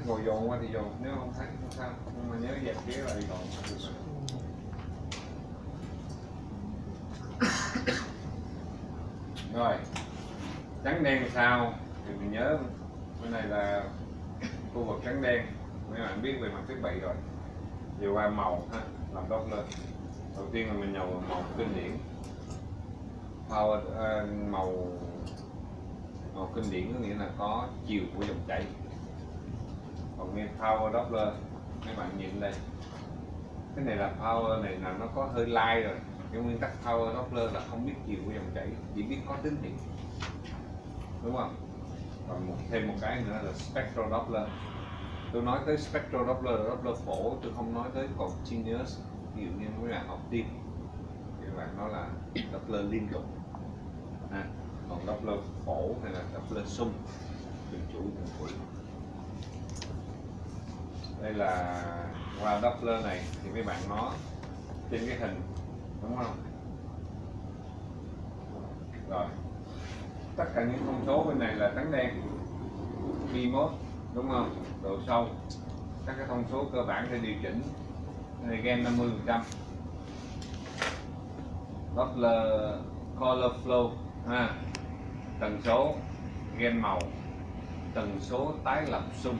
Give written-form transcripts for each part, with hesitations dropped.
ngồi dồn qua thì dồn, nếu không thấy không sao, nhưng mà nhớ dẹp phía lại còn rồi. Trắng đen sao thì mình nhớ bên này là khu vực trắng đen, mấy bạn biết về mặt thiết bị rồi. Về qua màu ha, làm tốt lên. Đầu tiên là mình nhầu màu kinh điển, power, màu kinh điển có nghĩa là có chiều của dòng chảy. Còn nghe power Doppler, mấy bạn nhìn đây, cái này là power này là nó có hơi lai rồi. Cái nguyên tắc power Doppler là không biết chiều của dòng chảy, chỉ biết có tín hiệu, đúng không? Còn thêm một cái nữa là spectral Doppler. Tôi nói tới spectral Doppler là Doppler phổ, tôi không nói tới continuous. Ví dụ như mấy bạn học tim thì các bạn nói là Doppler liên tục. Còn Doppler phổ hay là Doppler xung, từng chuỗi từng chuỗi. Đây là qua Doppler này thì mấy bạn nó trên cái hình, đúng không? Rồi tất cả những thông số bên này là trắng đen, V-mode, đúng không? Độ sâu, các cái thông số cơ bản để điều chỉnh. Này gain 50%, Doppler color flow ha, tần số gain màu, tần số tái lập xung,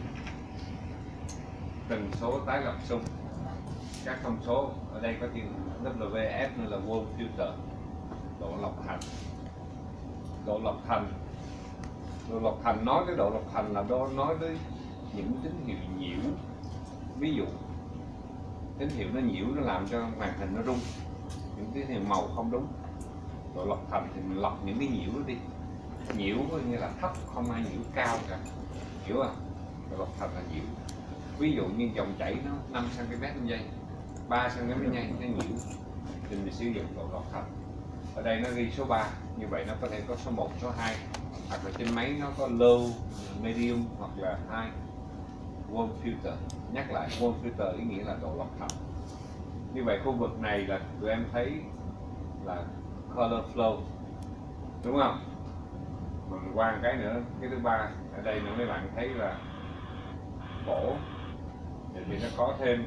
tần số tái lập xung. Các thông số ở đây có chữ WF nữa là Wolf filter, độ lọc thành. Độ lọc thành, độ lọc thành, nói cái độ lọc thành là nói tới những tín hiệu nhiễu. Ví dụ tín hiệu nó nhiễu, nó làm cho màn hình nó rung, những tín hiệu màu không đúng. Độ lọc thành thì mình lọc những cái nhiễu đó đi. Nhiễu có nghĩa là thấp, không ai nhiễu cao cả, hiểu không? Độ lọc thành là nhiễu. Ví dụ như dòng chảy nó 5 cm giây, 3 cm giây nó nhiễu thì mình sử dụng độ lọc thành. Ở đây nó ghi số 3, như vậy nó có thể có số 1, số 2, hoặc là trên máy nó có low, medium hoặc là high. Wolf filter, nhắc lại Wolf filter ý nghĩa là độ lọc thành. Như vậy khu vực này là tụi em thấy là color flow, đúng không? Mình qua một cái nữa, cái thứ ba ở đây nữa mấy bạn thấy là phổ, thì nó có thêm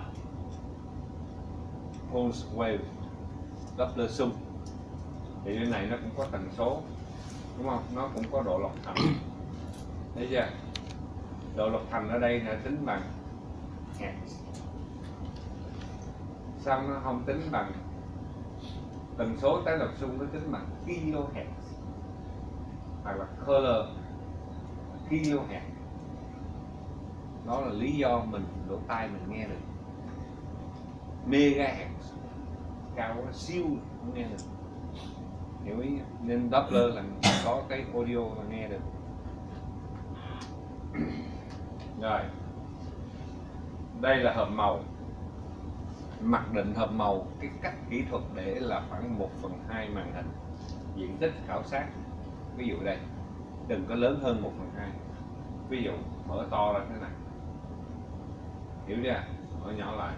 pulse wave, Doppler xung. Thì bên này nó cũng có tần số, đúng không? Nó cũng có độ lọc thành. Thấy chưa? Độ lọc thành ở đây là tính bằng hertz. Sao nó không tính bằng tần số tái lập xung, nó tính bằng kilohertz hoặc là color kilohertz. Đó là lý do mình lỗ tai mình nghe được megahertz, cao quá siêu không nghe được, hiểu ý? Nên Doppler là có cái audio là nghe được. Rồi đây là hợp màu. Mặc định hợp màu, cái cách kỹ thuật để là khoảng 1/2 màn hình, diện tích khảo sát. Ví dụ đây, đừng có lớn hơn 1/2. Ví dụ mở to ra thế này, hiểu chưa? Mở nhỏ lại.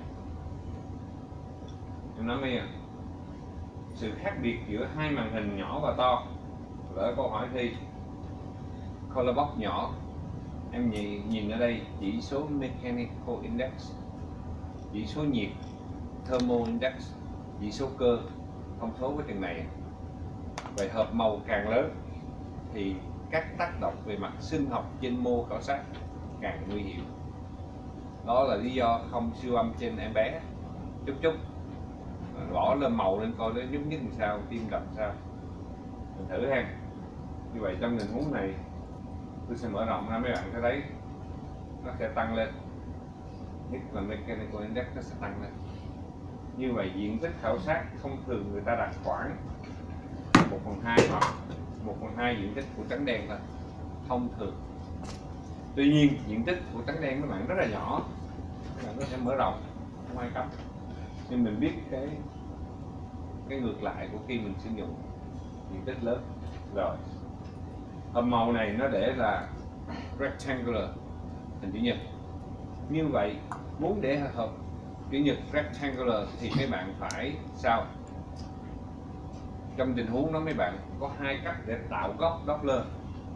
Em nói nghe, sự khác biệt giữa hai màn hình nhỏ và to. Lỡ câu hỏi thi color box nhỏ, em nhìn ở đây chỉ số mechanical index, chỉ số nhiệt thermal index, chỉ số cơ, thông số với chừng này. Vậy hợp màu càng lớn thì các tác động về mặt sinh học trên mô khảo sát càng nguy hiểm. Đó là lý do không siêu âm trên em bé. Chút bỏ lên màu lên coi nó nhúc nhích làm sao, tim đập sao, mình thử ha. Như vậy trong tình huống này tôi sẽ mở rộng ra, mấy bạn sẽ thấy nó sẽ tăng lên, nhất là mechanical index nó sẽ tăng lên. Như vậy diện tích khảo sát thông thường người ta đặt khoảng 1/2 hoặc 1/2 diện tích của trắng đen thôi, thông thường. Tuy nhiên diện tích của trắng đen các bạn rất là nhỏ, các bạn có thể mở rộng, không ai cấm. Nhưng mình biết cái ngược lại của khi mình sử dụng diện tích lớn. Rồi hợp màu này nó để là rectangular, hình chữ nhật. Như vậy muốn để hợp chữ nhật rectangular thì mấy bạn phải sao? Trong tình huống đó mấy bạn có hai cách để tạo góc Doppler.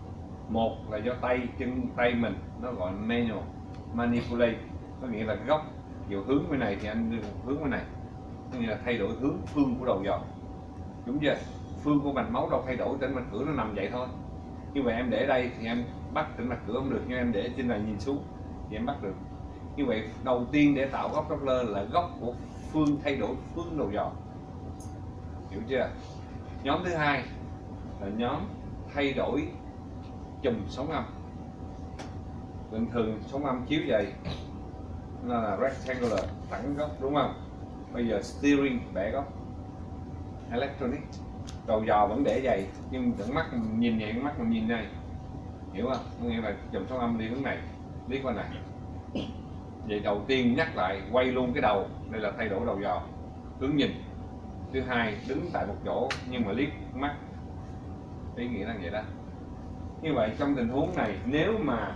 Một là do chân tay mình, nó gọi manual manipulate, có nghĩa là góc chiều hướng bên này thì anh đưa hướng bên này, có nghĩa là thay đổi hướng phương của đầu giò, đúng chưa? Phương của mạch máu đâu thay đổi, tĩnh mạch cửa nó nằm vậy thôi. Như vậy em để đây thì em bắt tĩnh mạch cửa không được, nhưng em để trên này nhìn xuống thì em bắt được. Như vậy đầu tiên để tạo góc Doppler là góc của phương thay đổi phương đầu giò, hiểu chưa? Nhóm thứ hai là nhóm thay đổi chùm sóng âm. Bình thường sóng âm chiếu vậy nó là rectangular, thẳng góc, đúng không? Bây giờ steering bẻ góc, electronic, đầu giò vẫn để vậy nhưng tận mắt mình nhìn vậy, mắt mình nhìn này, hiểu không? Có nghĩa là chùm sóng âm đi hướng này, liếc qua này. Vậy đầu tiên nhắc lại quay luôn cái đầu, đây là thay đổi đầu giò, hướng nhìn. Thứ hai đứng tại một chỗ nhưng mà liếc mắt, ý nghĩa là vậy đó. Như vậy trong tình huống này nếu mà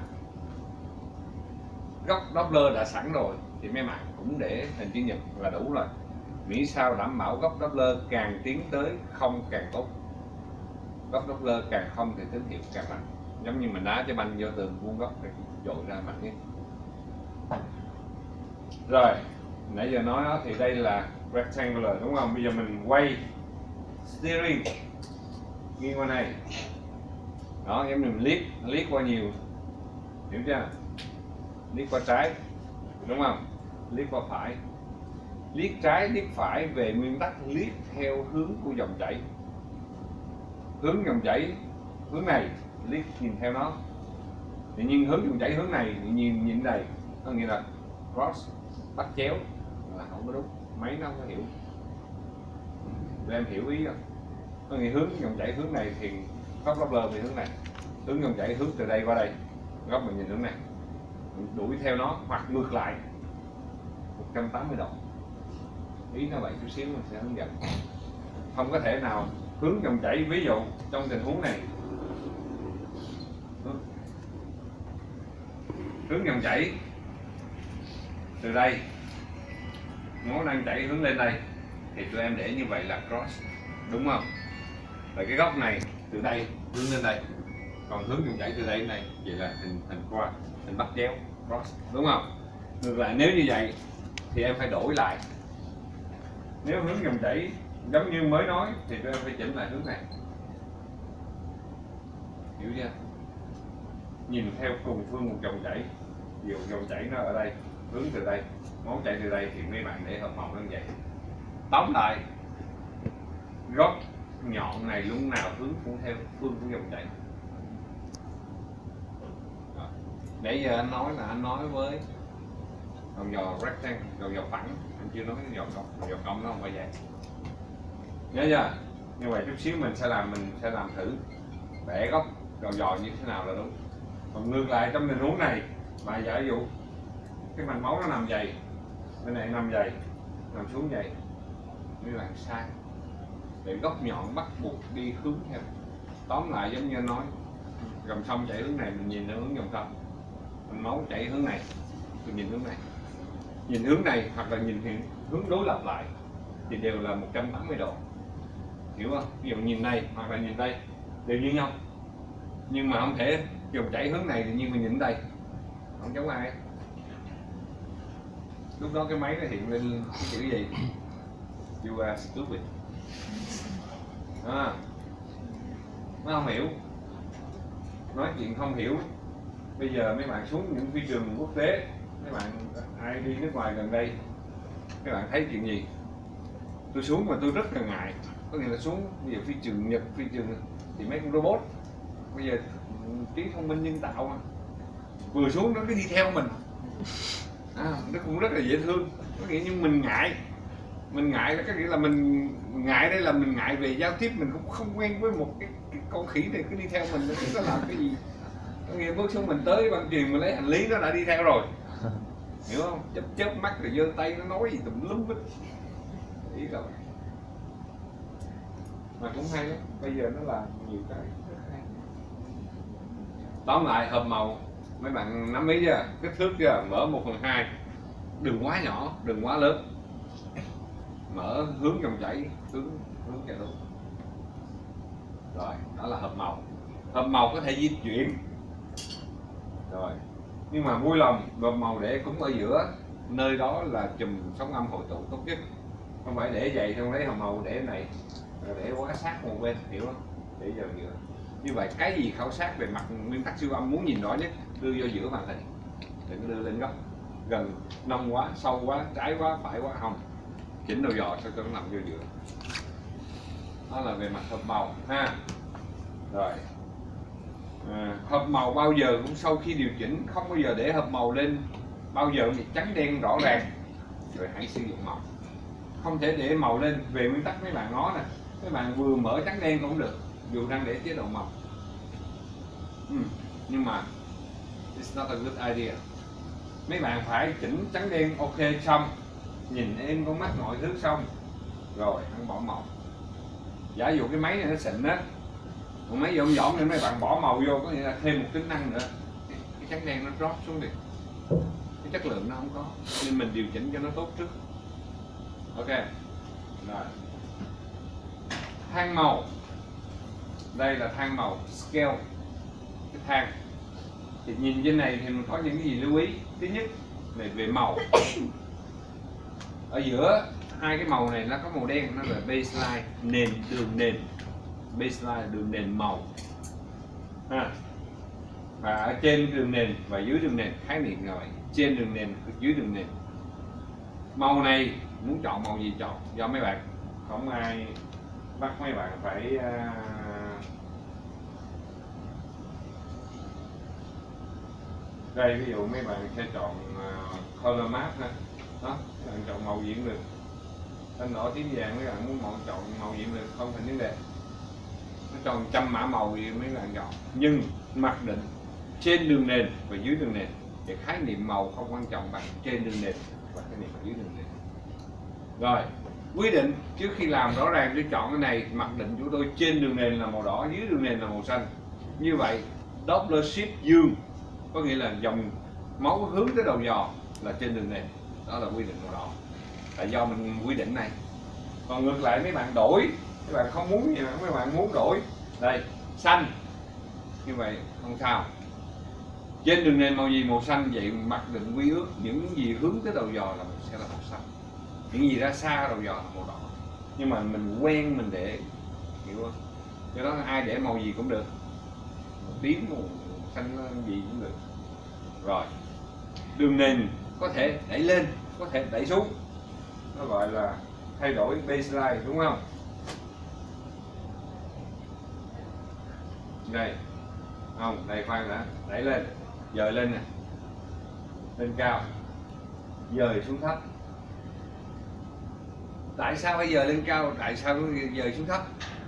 góc Doppler đã sẵn rồi thì mấy bạn cũng để hình chữ nhật là đủ rồi. Miễn sao đảm bảo góc Doppler càng tiến tới không càng tốt. Góc Doppler càng không thì tín hiệu càng mạnh. Giống như mình đá trái banh vô tường vuông góc thì dội ra mạnh nhất. Rồi, nãy giờ nói đó, thì đây là rectangular, đúng không? Bây giờ mình quay steering nghiêng qua này. Đó, giống như mình liếc qua nhiều, hiểu chưa? Liếc qua trái, đúng không? Liếc qua phải, liếc trái liếc phải về nguyên tắc liếc theo hướng của dòng chảy. Hướng dòng chảy hướng này liếc nhìn theo nó, tự nhiên hướng dòng chảy hướng này tự nhiên nhìn đây, có nghĩa là cross, bắt chéo là không có đúng, máy nó không có hiểu. Để em hiểu ý không? Có nghĩa hướng dòng chảy hướng này thì góc Doppler thì hướng này, hướng dòng chảy hướng từ đây qua đây, góc mình nhìn hướng này, mình đuổi theo nó hoặc ngược lại 180 độ. Ý nó vậy chút xíu mình sẽ hướng dẫn. Không có thể nào hướng dòng chảy, ví dụ trong tình huống này hướng dòng chảy từ đây, nó đang chảy hướng lên đây thì tụi em để như vậy là cross, đúng không? Và cái góc này từ đây hướng lên đây, còn hướng dòng chảy từ đây đến đây, vậy là hình qua, hình bắt chéo, cross, đúng không? Ngược lại nếu như vậy thì em phải đổi lại. Nếu hướng dòng chảy giống như mới nói thì tụi em phải chỉnh lại hướng này, hiểu chưa? Nhìn theo cùng phương một dòng chảy, dù dòng chảy nó ở đây, hướng từ đây, máu chảy từ đây thì mấy bạn để hợp màu nó như vậy. Tóm lại, góc nhọn này lúc nào hướng cũng theo phương của dòng chảy. Nãy giờ anh nói là anh nói với đầu giò rectangle, đầu giò phẳng, anh chưa nói cái đầu giò cong nó không phải vậy. Nhớ chưa? Như vậy chút xíu mình sẽ làm thử bẻ góc đầu giò như thế nào là đúng. Còn ngược lại trong tình huống này, mà giả dụ cái mạch máu nó nằm dày, bên này nằm dày, nằm xuống dày, như là sai. Để góc nhọn bắt buộc đi hướng theo. Tóm lại giống như nói, dòng sông chảy hướng này mình nhìn theo hướng dòng sông, mạch máu chảy hướng này mình nhìn hướng này, nhìn hướng này hoặc là nhìn hướng đối lập lại thì đều là 180 độ, hiểu không? Ví dụ nhìn này hoặc là nhìn đây đều như nhau, nhưng mà không thể dòng chảy hướng này thì nhiên mình nhìn đây không giống ai. Lúc đó cái máy nó hiện lên cái chữ gì? You are stupid. Nó không hiểu, nói chuyện không hiểu. Bây giờ mấy bạn xuống những phi trường quốc tế, mấy bạn ai đi nước ngoài gần đây, các bạn thấy chuyện gì? Tôi xuống mà tôi rất là ngại, có nghĩa là xuống bây giờ phi trường Nhật, phi trường thì mấy con robot, bây giờ trí thông minh nhân tạo mà, vừa xuống nó cứ đi theo mình, nó cũng rất là dễ thương. Có nghĩa như mình ngại là cái nghĩa là mình ngại, đây là mình ngại về giao tiếp, mình cũng không quen với một cái con khỉ này cứ đi theo mình, nó làm cái gì. Có nghĩa bước xuống mình tới băng chuyền mình lấy hành lý nó đã đi theo rồi, hiểu không? Chớp mắt rồi giơ tay nó nói gì tùm lum hết, ý rồi. Mà cũng hay lắm, bây giờ nó làm nhiều cái rất hay. Tóm lại hộp màu mấy bạn nắm ý chưa? Kích thước chưa? Mở 1/2, đừng quá nhỏ, đừng quá lớn. Mở hướng dòng chảy, hướng chạy đúng. Rồi, đó là hộp màu. Hộp màu có thể di chuyển Rồi, nhưng mà vui lòng gộp màu để cúng ở giữa, nơi đó là chùm sóng âm hội tụ tốt nhất. Không phải để vậy không lấy hồng màu để này, rồi để quá sát một bên, hiểu không? Để vào giữa. Như vậy cái gì khảo sát về mặt nguyên tắc siêu âm muốn nhìn rõ nhất đưa vô giữa màn hình, đừng có đưa lên góc gần nông quá, sâu quá, trái quá, phải quá, không. Chỉnh đầu dò sao cho nó nằm vô giữa. Đó là về mặt hợp màu ha. Rồi hợp màu bao giờ cũng sau khi điều chỉnh không bao giờ để hợp màu lên bao giờ thì trắng đen rõ ràng rồi hãy sử dụng màu. Không thể để màu lên, về nguyên tắc mấy bạn ngó nè, mấy bạn vừa mở trắng đen cũng được dù đang để chế độ màu. Nhưng mà it's not a good idea. Mấy bạn phải chỉnh trắng đen ok xong, nhìn em con mắt mọi thứ xong rồi hãy bỏ màu. Giả dụ cái máy này nó xịn á, còn máy dọn dỏm nên mấy bạn bỏ màu vô có nghĩa là thêm một tính năng nữa, cái trắng đen nó drop xuống đi, cái chất lượng nó không có, nên mình điều chỉnh cho nó tốt trước. Ok rồi, thang màu. Đây là thang màu scale, cái thang. Thì nhìn trên này thì mình có những cái gì lưu ý. Thứ nhất là về màu. Ở giữa hai cái màu này nó có màu đen, nó là baseline, nền, đường nền. Baseline là đường nền màu ha. Và ở trên đường nền và dưới đường nền, khái niệm là vậy, trên đường nền, dưới đường nền. Màu này muốn chọn màu gì chọn, do mấy bạn, không ai bắt mấy bạn phải đây ví dụ mấy bạn sẽ chọn color map ha. Đó, các bạn chọn màu gì cũng được, xanh đỏ tím vàng, mấy bạn muốn chọn màu gì cũng được, không thành vấn đề. Nó chọn 100 mã màu gì mấy bạn chọn, nhưng mặc định trên đường nền và dưới đường nền. Thì khái niệm màu không quan trọng bằng trên đường nền và khái niệm dưới đường nền. Rồi, quy định trước khi làm rõ ràng tôi chọn cái này, mặc định của tôi trên đường nền là màu đỏ, dưới đường nền là màu xanh. Như vậy Doppler shift dương có nghĩa là dòng máu hướng tới đầu giò là trên đường nền, đó là quy định màu đỏ, là do mình quy định này. Còn ngược lại mấy bạn đổi, mấy bạn không muốn gì mà mấy bạn muốn đổi đây xanh, như vậy không sao. Trên đường nền màu gì màu xanh, vậy mặc định quy ước những gì hướng tới đầu giò là sẽ là màu xanh, những gì ra xa đầu giò là màu đỏ. Nhưng mà mình quen mình để, hiểu không? Do đó ai để màu gì cũng được, màu tím, màu xanh gì cũng được. Rồi, đường nền có thể đẩy lên, có thể đẩy xuống, nó gọi là thay đổi baseline, đúng không? Đây, không, đây khoan đã, đẩy lên, dời lên nè, lên cao, dời xuống thấp. Tại sao phải dời lên cao, tại sao phải dời xuống thấp?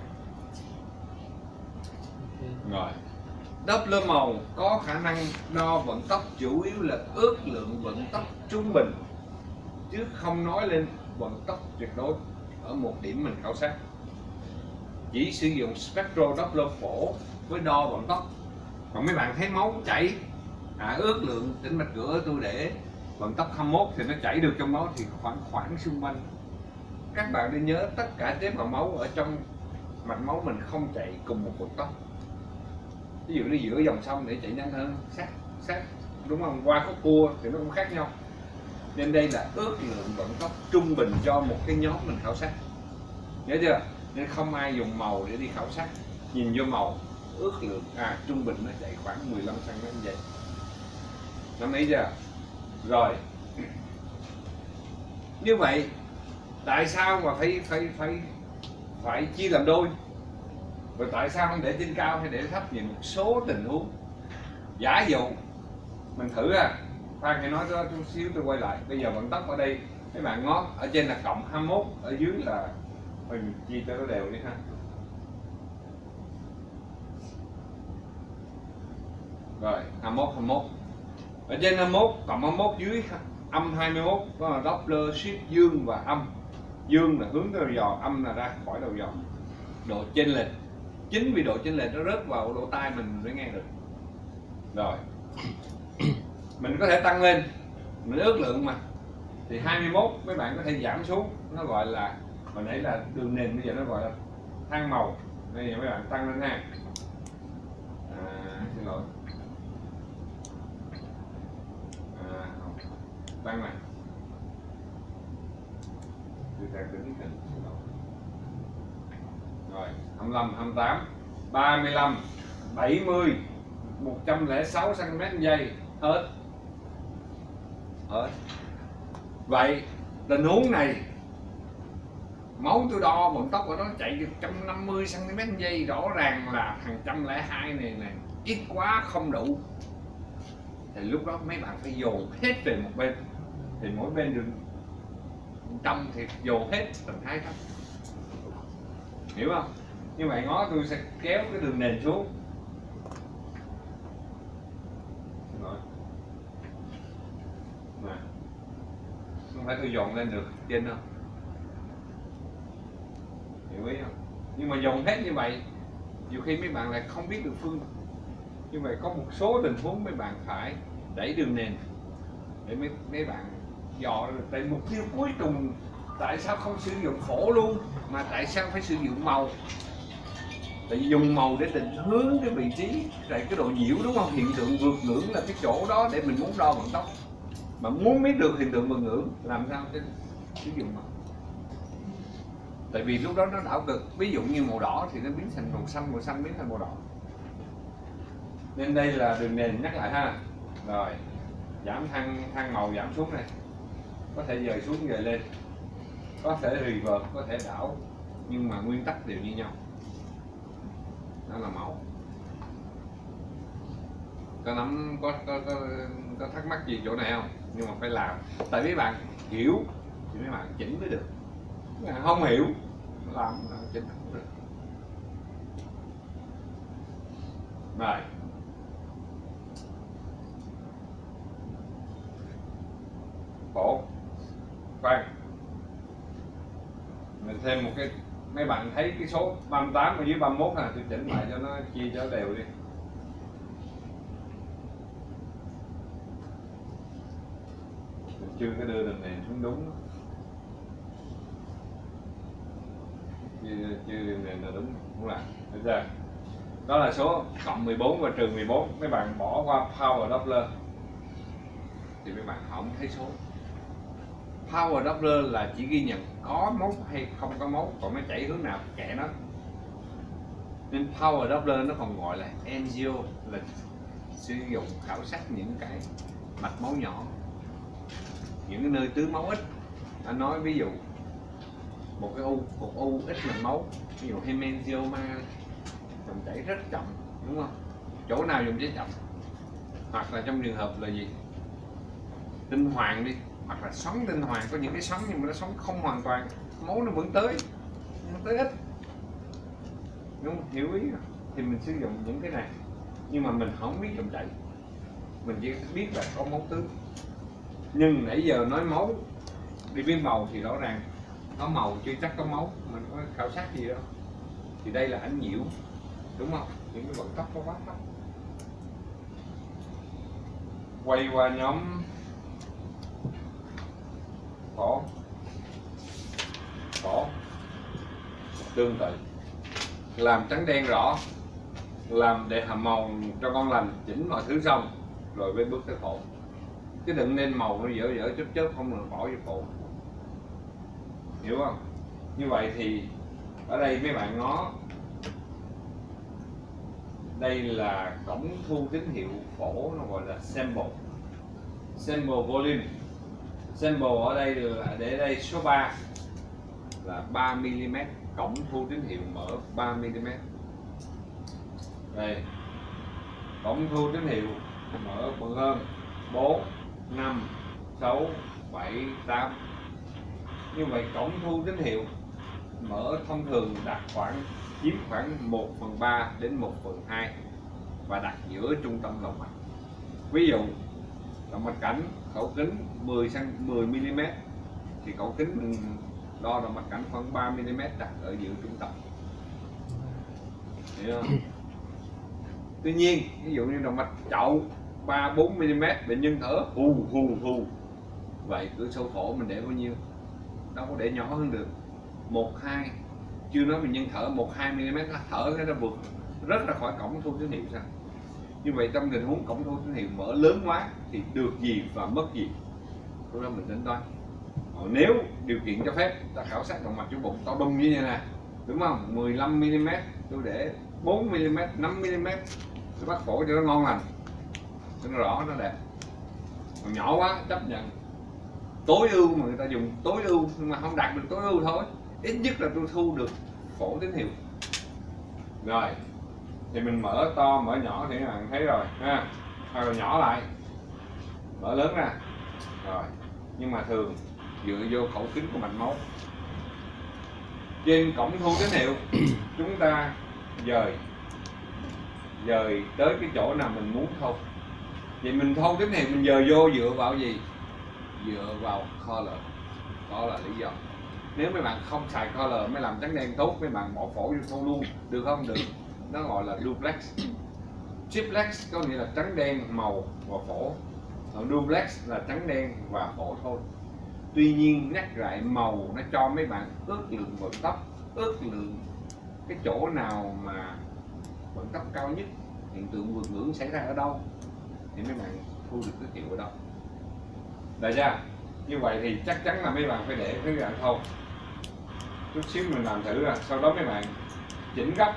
Rồi, Doppler màu có khả năng đo vận tốc chủ yếu là ước lượng vận tốc trung bình, chứ không nói lên vận tốc tuyệt đối ở một điểm mình khảo sát. Chỉ sử dụng spectral Doppler phổ với đo vận tốc. Còn mấy bạn thấy máu chảy, ước lượng tĩnh mạch cửa tôi để vận tốc 21 thì nó chảy được trong máu thì khoảng xung quanh. Các bạn nên nhớ tất cả tế bào máu ở trong mạch máu mình không chạy cùng một vận tốc. Ví dụ như giữa dòng sông để chạy nhanh hơn, sát đúng không? Qua có cua thì nó cũng khác nhau. Nên đây là ước lượng vận tốc trung bình cho một cái nhóm mình khảo sát. Nhớ chưa? Nên không ai dùng màu để đi khảo sát. Nhìn vô màu ước lượng trung bình nó chạy khoảng 15 cm vậy. Nắm ý chưa? Rồi. Như vậy tại sao mà phải chia làm đôi? Rồi tại sao không để trên cao hay để thấp? Nhìn một số tình huống. Giả dụ mình thử khoan hãy nói đó chút xíu tôi quay lại. Bây giờ vận tốc ở đây các bạn ngó, ở trên là cộng 21, ở dưới là mình chia cho nó đều đi ha. Rồi 21. Ở trên 21 cộng 21, dưới âm 21, đó là Doppler shift dương và âm. Dương là hướng tới đầu giò, âm là ra khỏi đầu giò. Độ chênh lệch, chính vì độ chênh lệch nó rớt vào lỗ tai mình mới nghe được. Rồi mình có thể tăng lên, mình ước lượng mà, thì 21 mấy bạn có thể giảm xuống, nó gọi là, hồi nãy là đường nền, bây giờ nó gọi là thang màu. Bây giờ mấy bạn tăng lên ha. Xin lỗi, tăng này từ từ tính hình rồi 25 28 35 70 106 cm giây hết. Vậy tình huống này máu tôi đo vận tốc của nó chạy được 150 cm giây, rõ ràng là thằng 102 này ít quá không đủ, thì lúc đó mấy bạn phải dồn hết về một bên, thì mỗi bên được 100 thì dồn hết thành 200, hiểu không? Như vậy ngó tôi sẽ kéo cái đường nền xuống nè, không phải tôi dồn lên được trên đâu, hiểu ý không? Nhưng mà dồn hết như vậy nhiều khi mấy bạn lại không biết được phương. Như vậy có một số tình huống mấy bạn phải đẩy đường nền để mấy bạn dò được. Tại mục tiêu cuối cùng tại sao không sử dụng phổ luôn, mà tại sao phải sử dụng màu? Tại vì dùng màu để định hướng cái vị trí, tại cái độ nhiễu, đúng không? Hiện tượng vượt ngưỡng là cái chỗ đó để mình muốn đo vận tốc. Mà muốn biết được hiện tượng vượt ngưỡng làm sao để sử dụng màu? Tại vì lúc đó nó đảo cực, ví dụ như màu đỏ thì nó biến thành màu xanh biến thành màu đỏ. Nên đây là đường nền, nhắc lại ha. Rồi giảm thang màu giảm xuống này, có thể dời xuống dời lên, có thể reverse, có thể đảo, nhưng mà nguyên tắc đều như nhau, đó là màu. Có thắc mắc gì chỗ này không? Nhưng mà phải làm, tại mấy bạn hiểu thì mấy bạn chỉnh mới được, mấy bạn không hiểu làm chỉnh không được. Rồi khổ khoan, mình thêm một cái, mấy bạn thấy cái số 38 ở dưới 31 nè, tôi chỉnh lại cho nó chia cho đều đi. Mình chưa có đưa đường nền xuống đúng, chưa đường nền là đúng, đúng là được chưa? Đó là số cộng 14 và trừ 14. Mấy bạn bỏ qua Power Doppler thì mấy bạn không thấy số. Power Doppler là chỉ ghi nhận có mốc hay không có mốc, còn nó chảy hướng nào kệ nó. Nên Power Doppler nó còn gọi là angio, là sử dụng khảo sát những cái mạch máu nhỏ, những cái nơi tứ máu ít. Anh nói ví dụ một cái u ít mạch máu, ví dụ hemangioma, dòng chảy rất chậm, đúng không? Chỗ nào dòng chảy chậm? Hoặc là trong trường hợp là gì? Tinh hoàng đi, hoặc là xoắn tinh hoàng, có những cái xoắn nhưng mà nó xoắn không hoàn toàn, máu nó vẫn tới ít, đúng không? Hiểu ý không? Thì mình sử dụng những cái này, nhưng mà mình không biết dòng chảy, mình chỉ biết là có máu tứ. Nhưng nãy giờ nói máu đi với màu thì rõ ràng có màu chưa chắc có máu, mình có khảo sát gì đâu. Thì đây là ảnh nhiễu, đúng không? Những cái vận tốc nó quá thấp. Quay qua nhóm phổ tương tự, làm trắng đen rõ, làm để hàm màu cho con lành, chỉnh mọi thứ xong rồi mới bước tới phổ. Chứ đừng nên màu nó dở chớp không được bỏ vô phổ, hiểu không? Như vậy thì ở đây mấy bạn ngó, đây là cổng thu tín hiệu phổ, nó gọi là sample volume. Sample ở đây là để đây số 3 là 3 mm, cổng thu tín hiệu mở 3 mm. Đây cổng thu tín hiệu mở bự hơn 4 5 6 7 8. Như vậy cổng thu tín hiệu mở thông thường đặt chiếm khoảng 1/3 đến 1/2 và đặt giữa trung tâm động mạch. Ví dụ động mạch cảnh khẩu kính 10 mm thì khẩu kính mình đo động mạch cảnh khoảng 3 mm đặt ở giữa trung tâm, hiểu không? Tuy nhiên ví dụ như động mạch chậu 3-4 mm, bệnh nhân thở hù, vậy cửa sổ phổ mình để bao nhiêu? Đâu có để nhỏ hơn được, 1-2, chưa nói bệnh nhân thở 1-2 mm, thở cái nó vượt rất là khỏi cổng thu tín hiệu sao? Như vậy trong tình huống cổng thu tín hiệu mở lớn quá thì được gì và mất gì? lúc đó mình tính toán. Nếu điều kiện cho phép ta khảo sát động mạch chủ bụng to đùng như vậy nè, đúng không? 15 mm tôi để 4 mm, 5 mm tôi bắt phổi cho nó ngon lành, cho nó rõ, nó đẹp. Còn nhỏ quá chấp nhận tối ưu, mà người ta dùng tối ưu nhưng mà không đạt được tối ưu thôi, ít nhất là tôi thu được phổ tín hiệu. Rồi thì mình mở to mở nhỏ thì các bạn thấy rồi ha, hoặc là nhỏ lại mở lớn ra rồi, nhưng mà thường dựa vô khẩu kính của mạch máu. Trên cổng thu tín hiệu chúng ta dời tới cái chỗ nào mình muốn thâu. Vậy mình thâu tín hiệu mình dời vô dựa vào gì? Dựa vào color. Đó là lý do. Nếu mấy bạn không xài color mới làm trắng đen tốt, mấy bạn bỏ phổi vô thâu luôn được không? Được. Nó gọi là duplex. Triplex có nghĩa là trắng đen màu và phổ, còn duplex là trắng đen và phổ thôi. Tuy nhiên nhắc lại màu nó cho mấy bạn ước lượng vận tốc, ước lượng cái chỗ nào mà vận tốc cao nhất, hiện tượng vượt ngưỡng xảy ra ở đâu thì mấy bạn thu được cái hiệu ở đâu. Được chưa? Như vậy thì chắc chắn là mấy bạn phải để cái dạng thâu. Chút xíu mình làm thử ra, sau đó mấy bạn chỉnh góc.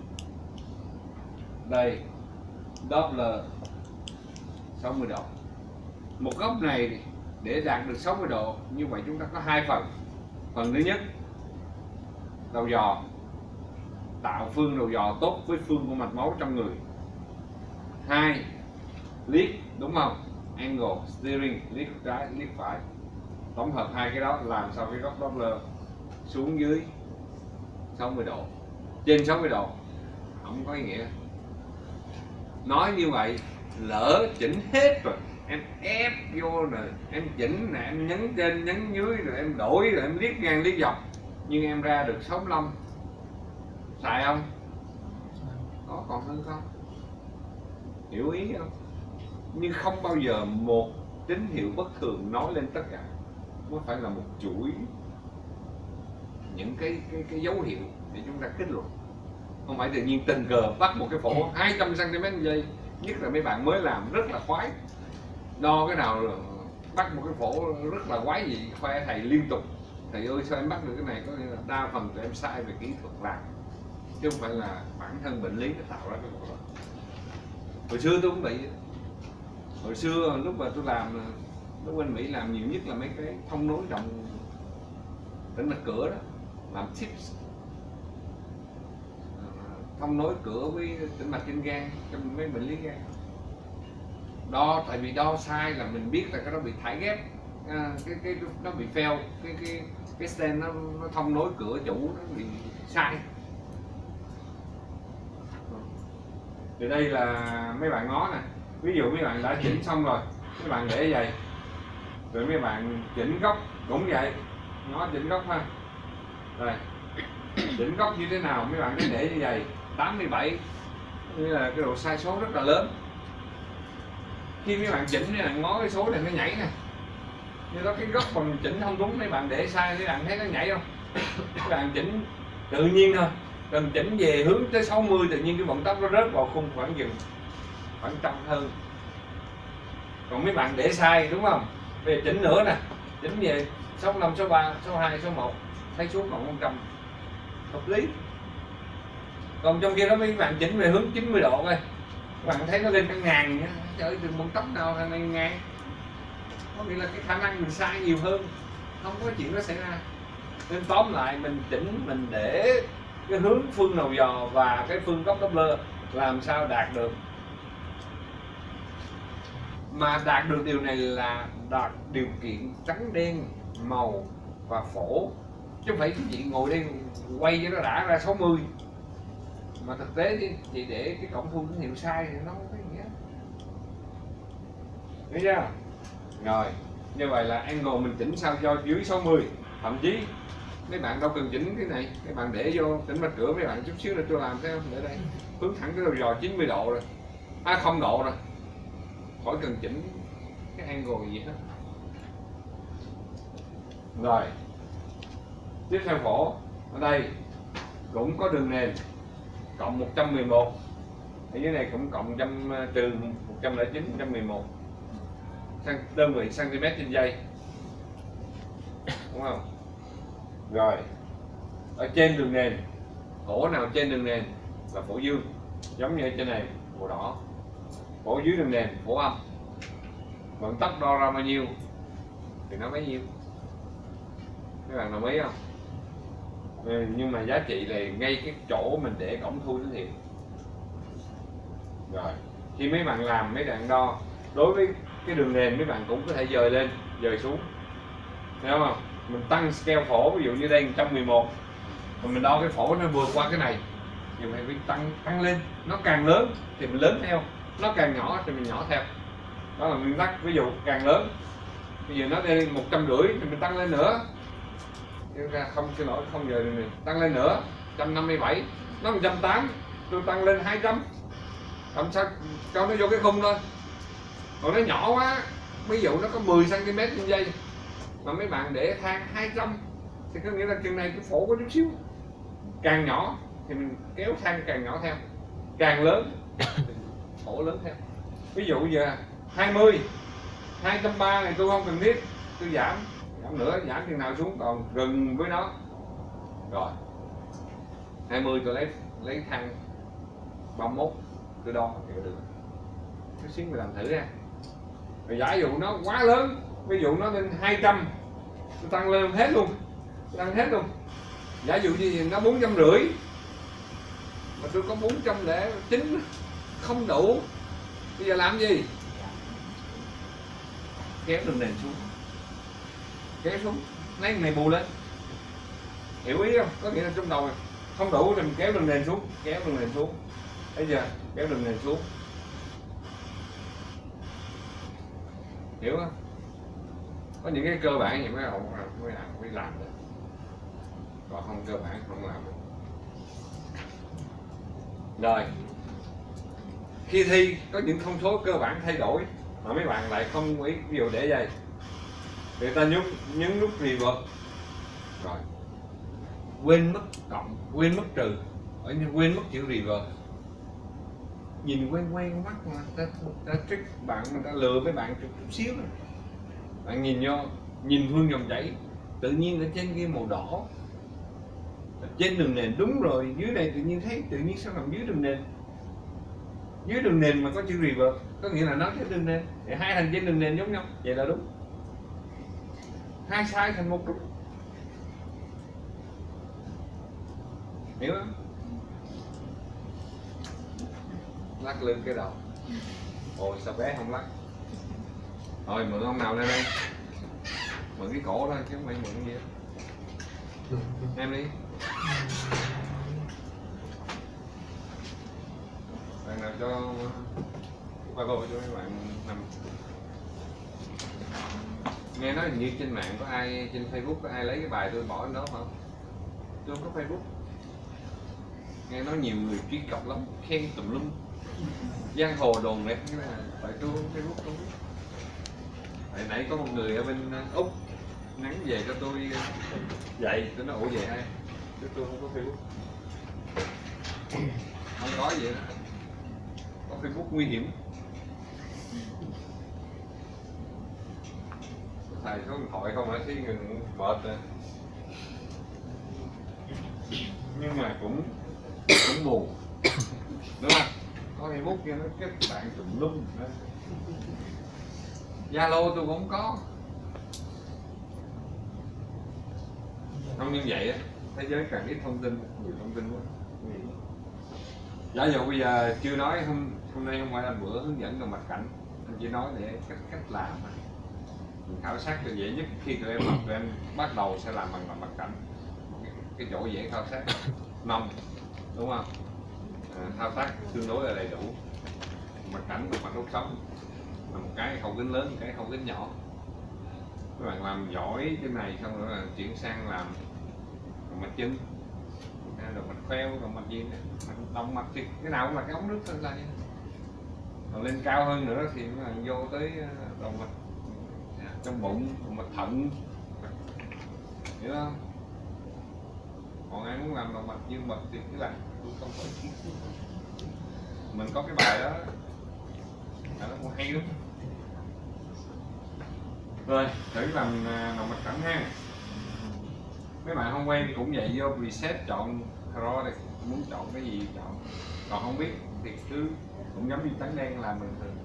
Đây, Doppler 60 độ. Một góc này để đạt được 60 độ, như vậy chúng ta có hai phần. Phần thứ nhất, đầu dò, tạo phương đầu dò tốt với phương của mạch máu trong người. Hai, liếc, đúng không? Angle, steering, liếc trái, liếc phải. Tổng hợp hai cái đó làm sao cái góc Doppler xuống dưới 60 độ. Trên 60 độ không có ý nghĩa. Nói như vậy lỡ chỉnh hết rồi, em ép vô nè, em chỉnh nè, em nhấn trên nhấn dưới rồi em đổi rồi em liếc ngang liếc dọc, nhưng em ra được 65, xài không? Có còn hơn không? Hiểu ý không? Nhưng không bao giờ một tín hiệu bất thường nói lên tất cả. Nó phải là một chuỗi những cái dấu hiệu để chúng ta kết luận. Không phải tự nhiên tình cờ bắt một cái phổ 200 cm giây. Nhất là mấy bạn mới làm rất là khoái, đo cái nào bắt một cái phổ rất là quái dị, khoe thầy liên tục. Thầy ơi sao em bắt được cái này? Có nghĩa là đa phần tụi em sai về kỹ thuật làm, chứ không phải là bản thân bệnh lý nó tạo ra cái bộ đó. Hồi xưa tôi cũng bị. Hồi xưa lúc mà tôi làm, lúc bên Mỹ làm nhiều nhất là mấy cái thông nối động tĩnh mạch cửa đó, làm tips, thông nối cửa với tĩnh mạch trên gan trong mấy bệnh lý gan. Đo, tại vì đo sai là mình biết là cái đó bị thải ghép, cái nó bị fail, cái stent nó thông nối cửa chủ nó bị sai. Thì đây là mấy bạn ngó nè, ví dụ mấy bạn đã chỉnh xong rồi, mấy bạn để vậy, rồi mấy bạn chỉnh góc cũng vậy, ngó chỉnh góc ha. Rồi chỉnh góc như thế nào mấy bạn để như vậy, 87, nghĩa là cái độ sai số rất là lớn. Khi mấy bạn chỉnh mấy bạn ngó cái số này nó nhảy nè, như đó cái góc mà mình chỉnh không đúng, mấy bạn để sai mấy bạn thấy nó nhảy không? Các bạn chỉnh tự nhiên thôi, cần chỉnh về hướng tới 60 tự nhiên cái vận tốc nó rớt vào khung khoảng chừng khoảng 100 hơn. Còn mấy bạn để sai đúng không? Bây giờ chỉnh nữa nè, chỉnh về 65, 63, 62, 61 thấy xuống còn 100, hợp lý. Còn trong kia đó mấy bạn chỉnh về hướng 90 độ thôi, các bạn thấy nó lên cả ngàn nhá. Trời ơi, đừng vận tốc nào thằng này ngàn, có nghĩa là cái khả năng mình sai nhiều hơn, không có chuyện đó xảy ra. Nên tóm lại mình chỉnh, mình để cái hướng phương đầu dò và cái phương góc Doppler làm sao đạt được. Mà đạt được điều này là đạt điều kiện trắng đen màu và phổ, chứ không phải quý vị ngồi đây quay cho nó đã ra 60 mà thực tế chị để cái cổng thu tín hiệu sai thì nó không có ý nghĩa. Thấy chưa? Rồi như vậy là angle mình chỉnh sao cho dưới 60. Thậm chí mấy bạn đâu cần chỉnh cái này, mấy bạn để vô tĩnh mạch cửa, mấy bạn chút xíu nữa tôi làm thấy không, để đây hướng thẳng cái đầu dò 90 độ rồi, 0 độ rồi, khỏi cần chỉnh cái angle gì hết. Rồi tiếp theo phổ ở đây cũng có đường nền cộng 111, ở dưới này cũng cộng trừ 109, 111 đơn vị cm trên giây. đúng không? Rồi ở trên đường nền, phổ nào trên đường nền là phổ dương, giống như trên này màu đỏ. Phổ dưới đường nền phổ âm. Vận tốc đo ra bao nhiêu thì nó bấy nhiêu, các bạn đồng ý không? Nhưng mà giá trị là ngay cái chỗ mình để cổng thu tín hiệu. Rồi khi mấy bạn làm mấy bạn đo đối với cái đường nền, mấy bạn cũng có thể dời lên dời xuống, thấy không? Mình tăng scale phổ, ví dụ như đây 111 mà mình đo cái phổ nó vượt qua cái này thì mình phải tăng lên, nó càng lớn thì mình lớn theo, nó càng nhỏ thì mình nhỏ theo. Đó là nguyên tắc. Ví dụ càng lớn, bây giờ nó lên 150 thì mình tăng lên nữa, không, xin lỗi, không giờ này tăng lên nữa 157, nó 180 tôi tăng lên 200, làm sao cho nó vô cái khung thôi. Còn nó nhỏ quá, ví dụ nó có 10 cm trên giây mà mấy bạn để than 200 thì có nghĩa là chừng này cái phổ có chút xíu, càng nhỏ thì mình kéo than càng nhỏ theo, càng lớn phổ lớn theo. Ví dụ giờ 20, 230 này tôi không cần thiết, tôi giảm nữa, giảm chừng nào xuống còn gần với nó. Rồi 20 tôi lấy than 31 tôi đo thì được, chút xíu mình làm thử ra. Rồi giả dụ nó quá lớn, ví dụ nó lên 200 tôi tăng lên hết luôn, tăng hết luôn. Giả dụ như nó 450 mà tôi có 409 không đủ, bây giờ làm gì? Kéo đường nền xuống, kéo xuống, lấy cái này bù lên, hiểu ý không? Có nghĩa là trong đầu này không đủ thì mình kéo đường nền xuống, kéo đường nền xuống, thấy chưa? Kéo đường nền xuống, hiểu không? Có những cái cơ bản thì mới làm được, còn không cơ bản không làm được. Rồi khi thi có những thông số cơ bản thay đổi mà mấy bạn lại không ý, ví dụ để đây người ta nhấn nút reverse rồi quên mất cộng, quên mất trừ, quên mất chữ reverse, nhìn quen mắt mà ta trick bạn, người ta lừa mấy bạn chút xíu rồi. Bạn nhìn vô, nhìn phương dòng chảy tự nhiên ở trên kia màu đỏ, ở trên đường nền đúng rồi, dưới đây tự nhiên thấy tự nhiên sao nằm dưới đường nền. Dưới đường nền mà có chữ reverse có nghĩa là nó trên đường nền, thì hai thành trên đường nền giống nhau, vậy là đúng. Hai sai thành một đúng, hiểu không? Lắc lưng cái đầu, ôi sao bé không lắc. Thôi mượn ông nào lên đây, mượn cái cổ thôi chứ không phải mượn gì đó. Em đi. Bạn nào cho qua vô cho mấy bạn nằm. Nghe nói như trên mạng có ai, trên Facebook có ai lấy cái bài tôi bỏ lên đó không? Tôi không có Facebook. Nghe nói nhiều người truy cập lắm, khen tùm lum, giang hồ đồn đẹp như là tại tôi không Facebook không biết. Tại nãy có một người ở bên Úc nhắn về cho tôi dạy, tôi nói ủa về ai? Chứ tôi không có Facebook. Không có gì đó. Có Facebook nguy hiểm. Thầy số điện thoại không hả, thấy người mệt rồi. Nhưng mà cũng buồn đúng không? Có Facebook kia nó kết bạn tùm lum, Zalo tôi cũng không có. Không như vậy á, thế giới càng ít thông tin, nhiều thông tin quá. Giả dụ bây giờ chưa nói, hôm nay không phải là bữa hướng dẫn đồng mặt cảnh, anh chỉ nói để cách làm. Mình khảo sát cho dễ nhất khi tụi em học, tụi em bắt đầu sẽ làm bằng mặt cảnh, cái chỗ dễ khảo sát nông, đúng không? Thao tác tương đối là đầy đủ. Mặt cảnh và mặt đốt sống là một cái khẩu kính lớn, một cái khẩu kính nhỏ. Các bạn làm giỏi cái này xong rồi là chuyển sang làm động mạch chân, động mạch khoeo, động mạch gì nữa, động mạch thì cái nào cũng là cái ống nước thôi là. Còn lên cao hơn nữa thì nó là vô tới động mạch trong bụng, động mạch thận, hiểu không? Còn ai muốn làm động mạch dương vật thì cứ làm, tôi không có. Mình có cái bài đó, nó cũng hay lắm. Rồi thử làm động mạch cảnh ha. Mấy bạn không quen cũng vậy, vô preset chọn color đây, muốn chọn cái gì chọn, còn không biết thì cứ cũng giống như trắng đen làm bình thường.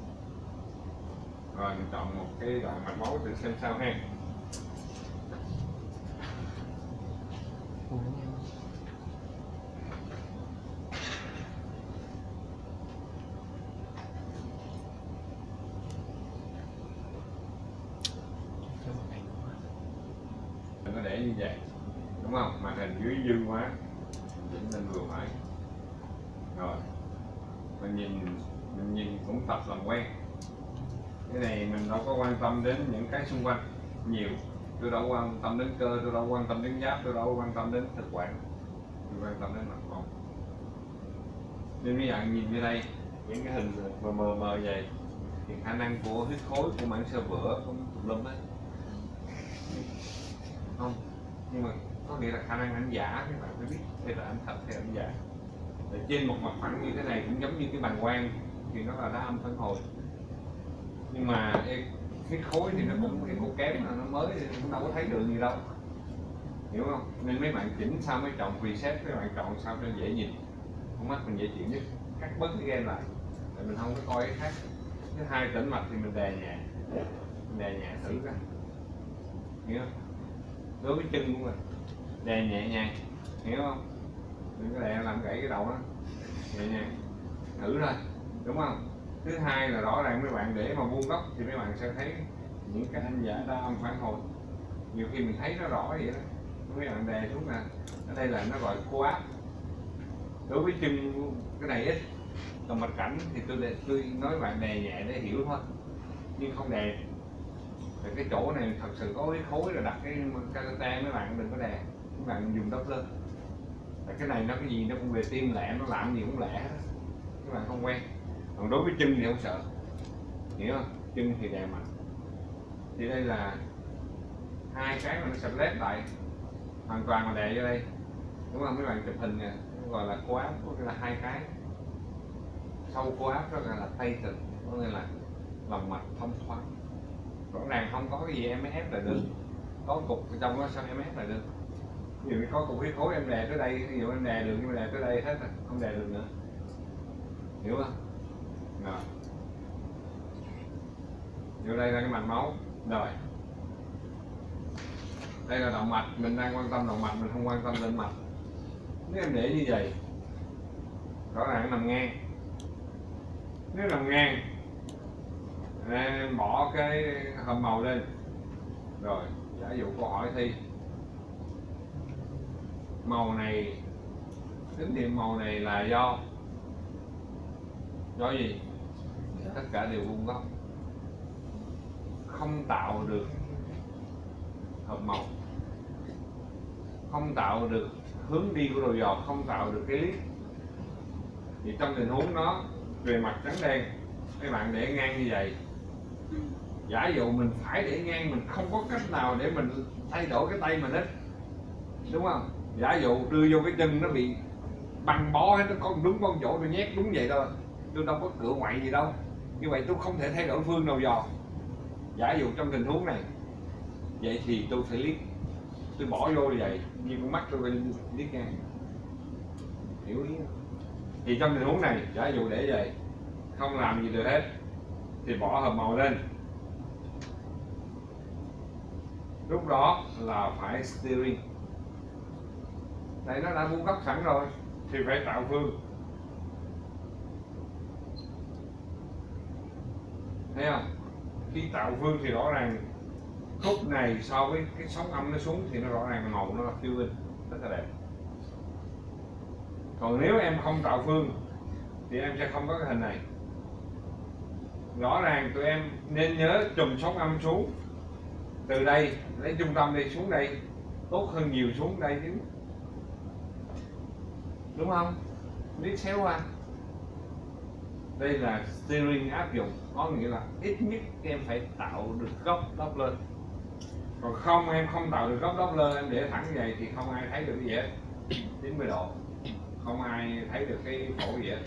Rồi mình chọn một cái đoạn mạch máu từ xem sao ha. Đừng có để như vậy, đúng không? Màn hình dưới dư quá, chỉnh lên vừa phải. Rồi mình nhìn cũng tập làm quen. Cái này mình đâu có quan tâm đến những cái xung quanh nhiều. Tôi đâu quan tâm đến cơ, tôi đâu quan tâm đến giáp, tôi đâu quan tâm đến thực quản, tôi quan tâm đến mặt máu. Nên mấy bạn nhìn như đây, những cái hình mờ vậy thì khả năng của huyết khối, của mảng xơ vữa cũng tùm lum hết. Không, nhưng mà có nghĩa là khả năng ảnh giả các bạn phải biết đây là ảnh thật hay ảnh giả. Ở trên một mặt phẳng như thế này cũng giống như cái bàng quang thì nó là đá âm phản hồi, nhưng mà huyết khối thì nó cũng cái cục kém là nó mới cũng đâu có thấy được gì đâu, hiểu không? Nên mấy bạn chỉnh sao mới chọn preset, mấy bạn chọn sao cho dễ nhìn, con mắt mình dễ chịu nhất, cắt bớt cái game lại để mình không có coi cái khác. Thứ hai, tĩnh mạch thì mình đè nhẹ thử coi, hiểu không? Đối với chân của mình đè nhẹ nhàng, hiểu không? Đừng có đè làm gãy cái đầu đó, nhẹ nhàng thử thôi, đúng không? Thứ hai là rõ ràng mấy bạn để mà vuông góc thì mấy bạn sẽ thấy những cái anh giả đa âm phản hồi, nhiều khi mình thấy nó rõ vậy đó. Mấy bạn đè xuống nè, ở đây là nó gọi cô áp. Đối với chân cái này ít, còn mặt cảnh thì tôi nói bạn đè nhẹ để hiểu thôi, nhưng không đè. Thì cái chỗ này thật sự có cái khối là đặt cái catheter, mấy bạn đừng có đè, mấy bạn dùng đắp lên. Tại cái này nó cái gì nó cũng về tim lẹ, nó làm gì cũng lẹ hết, các bạn không quen. Còn đối với chân thì không sợ, hiểu không? Chân thì đè mạnh. Thì đây là hai cái mà nó sập lép lại hoàn toàn mà đè vô đây, đúng không? Mấy bạn chụp hình nè, gọi là cô áp, có nghĩa là hai cái sâu cô áp, đó là tay tịnh, có nghĩa là lòng mạch thông thoáng. Rõ ràng không có cái gì em ép lại được, có cục ở trong đó sao em ép lại được? Ví dụ có cục huyết khối em đè tới đây, ví dụ em đè được nhưng mà đè tới đây hết rồi, không đè được nữa, hiểu không? Rồi vô đây là cái mạch máu. Rồi đây là động mạch, mình đang quan tâm động mạch, mình không quan tâm lên mạch. Nếu em để như vậy rõ ràng nằm ngang, nếu nằm ngang em bỏ cái hầm màu lên. Rồi giả dụ câu hỏi thi màu này, tín hiệu màu này là do gì? Tất cả đều vuông góc, không tạo được hợp màu, không tạo được hướng đi của đầu dò, không tạo được cái liếc. Thì trong tình huống đó về mặt trắng đen, các bạn để ngang như vậy, giả dụ mình phải để ngang, mình không có cách nào để mình thay đổi cái tay mình hết, đúng không? Giả dụ đưa vô cái chân nó bị băng bó hết, nó có đúng con chỗ tôi nhét đúng vậy thôi, tôi đâu có cửa ngoại gì đâu, như vậy tôi không thể thay đổi phương đầu dò. Giả dụ trong tình huống này vậy thì tôi phải liếc, tôi bỏ vô như vậy, như con mắt tôi phải liếc ngang, hiểu ý không? Thì trong tình huống này giả dụ để vậy không làm gì được hết thì bỏ hộp màu lên, lúc đó là phải steering. Đây nó đã vuông góc sẵn rồi thì phải tạo phương, thấy không? Khi tạo phương thì rõ ràng khúc này so với cái sóng âm nó xuống thì nó rõ ràng màu nó là phiêu linh, rất là đẹp. Còn nếu em không tạo phương thì em sẽ không có cái hình này. Rõ ràng tụi em nên nhớ chùm sóng âm xuống từ đây, lấy trung tâm đi xuống đây, tốt hơn nhiều xuống đây chứ, đúng không? Liếc xéo qua. Đây là steering áp dụng, có nghĩa là ít nhất em phải tạo được góc Doppler. Còn không, em không tạo được góc Doppler, em để thẳng như vậy thì không ai thấy được cái gì hết, 90 độ, không ai thấy được cái phổi gì hết.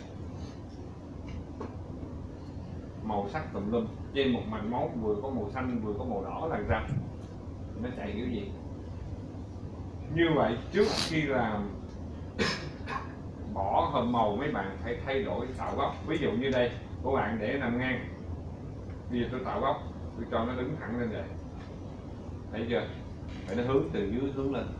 Màu sắc tùm lum, trên một mạch máu vừa có màu xanh vừa có màu đỏ là răng, nó chạy kiểu gì? Như vậy trước khi làm bỏ hầm màu mấy bạn phải thay đổi tạo góc. Ví dụ như đây của bạn để nằm ngang, bây giờ tôi tạo góc, tôi cho nó đứng thẳng lên vậy, thấy chưa? Phải nó hướng từ dưới hướng lên.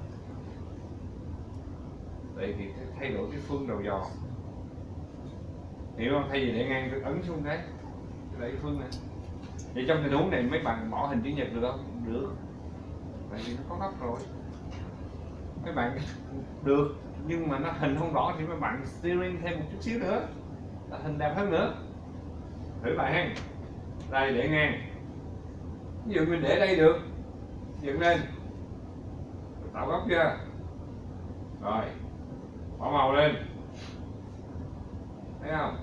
Vậy thì thay đổi cái phương đầu dò, hiểu không? Thay vì để ngang tôi ấn xuống đấy, để phương này. Vậy trong tình huống này mấy bạn bỏ hình chữ nhật được không? Được, tại vì nó có góc rồi. Mấy bạn được, nhưng mà nó hình không rõ thì mấy bạn steering thêm một chút xíu nữa là hình đẹp hơn nữa. Thử lại ha. Đây để ngang, ví dụ mình để đây được, dựng lên, tạo góc chưa? Rồi bỏ màu lên, thấy không?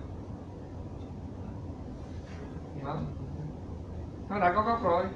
Đó. Nó đã có góc rồi.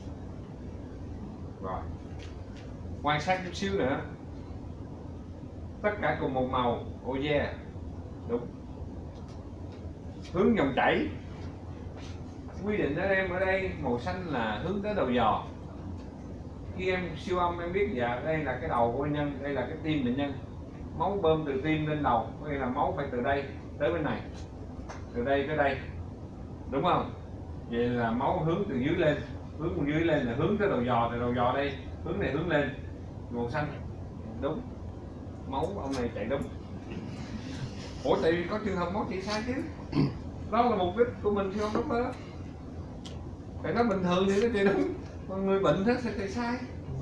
Rồi quan sát chút xíu nữa, tất cả cùng một màu. Oh yeah, đúng. Hướng dòng chảy, quy định ở em ở đây màu xanh là hướng tới đầu dò. Khi em siêu âm em biết dạ đây là cái đầu của bệnh nhân, đây là cái tim bệnh nhân, máu bơm từ tim lên đầu, có nghĩa là máu phải từ đây tới bên này, từ đây tới đây, đúng không? Vậy là máu hướng từ dưới lên, hướng từ dưới lên là hướng tới đầu dò, từ đầu dò đây hướng này hướng lên, màu xanh, đúng. Máu ông này chạy đúng. Ủa tại vì có trường hợp máu chạy sai chứ, đó là mục đích của mình siêu âm lúc đó. Phải nói bình thường thì nó chạy đúng, còn người bệnh thế sẽ chạy sai.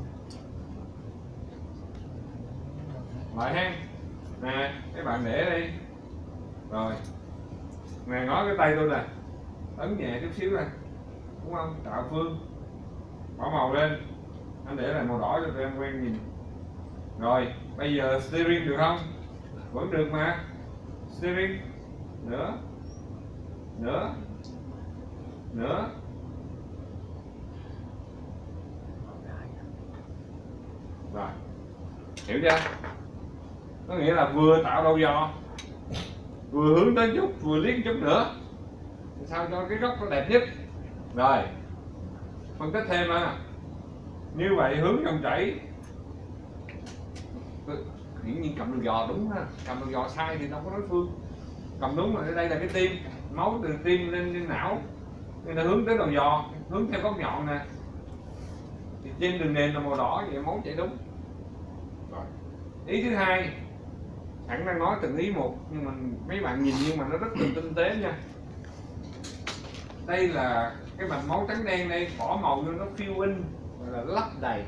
Lại ha, nè các bạn để đây, rồi nè ngó cái tay tôi nè, ấn nhẹ chút xíu nè, đúng không? Tạo phương, bỏ màu lên, anh để lại màu đỏ cho tụi em quen nhìn. Rồi bây giờ steering được không? Vẫn được mà. Steering nữa, nữa, nữa. Rồi hiểu chưa? Có nghĩa là vừa tạo đầu dò, vừa hướng tới chút, vừa liếc chút nữa, sao cho cái góc nó đẹp nhất. Rồi phân tích thêm à, như vậy hướng dòng chảy, hiển nhiên cầm đầu dò đúng ha, cầm đầu dò sai thì đâu có đối phương. Cầm đúng là đây là cái tim, máu từ tim lên não nên là hướng tới đầu dò, hướng theo góc nhọn nè, thì trên đường nền là màu đỏ, vậy máu chảy đúng. Rồi ý thứ hai, hẳn đang nói từng ý một nhưng mà mấy bạn nhìn nhưng mà nó rất là tinh tế nha. Đây là cái mạch máu trắng đen đây, bỏ màu vô nó fill in, gọi là lấp đầy,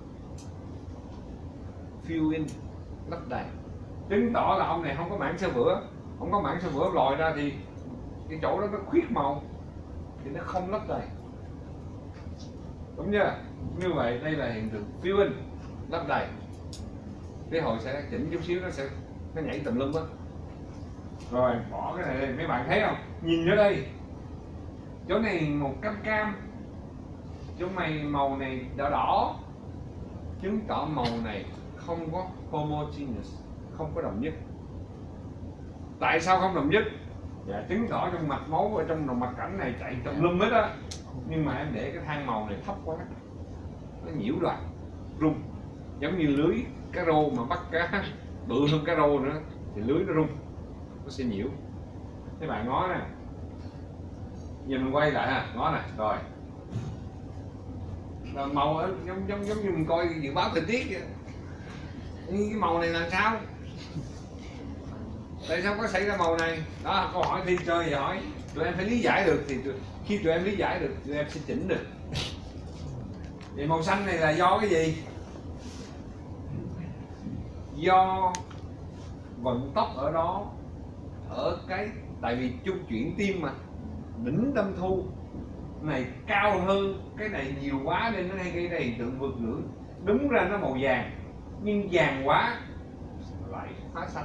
fill in, lấp đầy, chứng tỏ là ông này không có mảng sơ vữa. Không có mảng sơ vữa lòi ra thì cái chỗ đó nó khuyết màu thì nó không lấp đầy, đúng chưa? Như vậy đây là hiện tượng fill in, lấp đầy. Cái hồi sẽ chỉnh chút xíu nó nhảy tùm lum á. Rồi bỏ cái này đây, mấy bạn thấy không? Nhìn ở đây, chỗ này màu cam cam, chỗ này màu này đỏ đỏ, chứng tỏ màu này không có homogeneous, không có đồng nhất. Tại sao không đồng nhất? Dạ chứng tỏ trong mạch máu ở trong động mạch cảnh này chạy tùm lum hết á, nhưng mà em để cái thang màu này thấp quá, nó nhiễu loạn, rung, giống như lưới cá rô mà bắt cá bự hơn cá rô nữa thì lưới nó rung, nó sẽ nhiễu. Các bạn ngó nè, giờ mình quay lại ha, ngó nè, rồi là màu ở giống như mình coi dự báo thời tiết vậy. Nhưng cái màu này làm sao? Tại sao có xảy ra màu này? Đó câu hỏi thi chơi thì hỏi, tụi em phải lý giải được thì khi tụi em lý giải được tụi em sẽ chỉnh được. Vậy màu xanh này là do cái gì? Do vận tốc ở đó, ở cái tại vì chu chuyển tim mà, đỉnh tâm thu này cao hơn cái này nhiều quá nên nó hay gây ra hiện tượng vượt ngưỡng. Đúng ra nó màu vàng nhưng vàng quá lại phá xanh,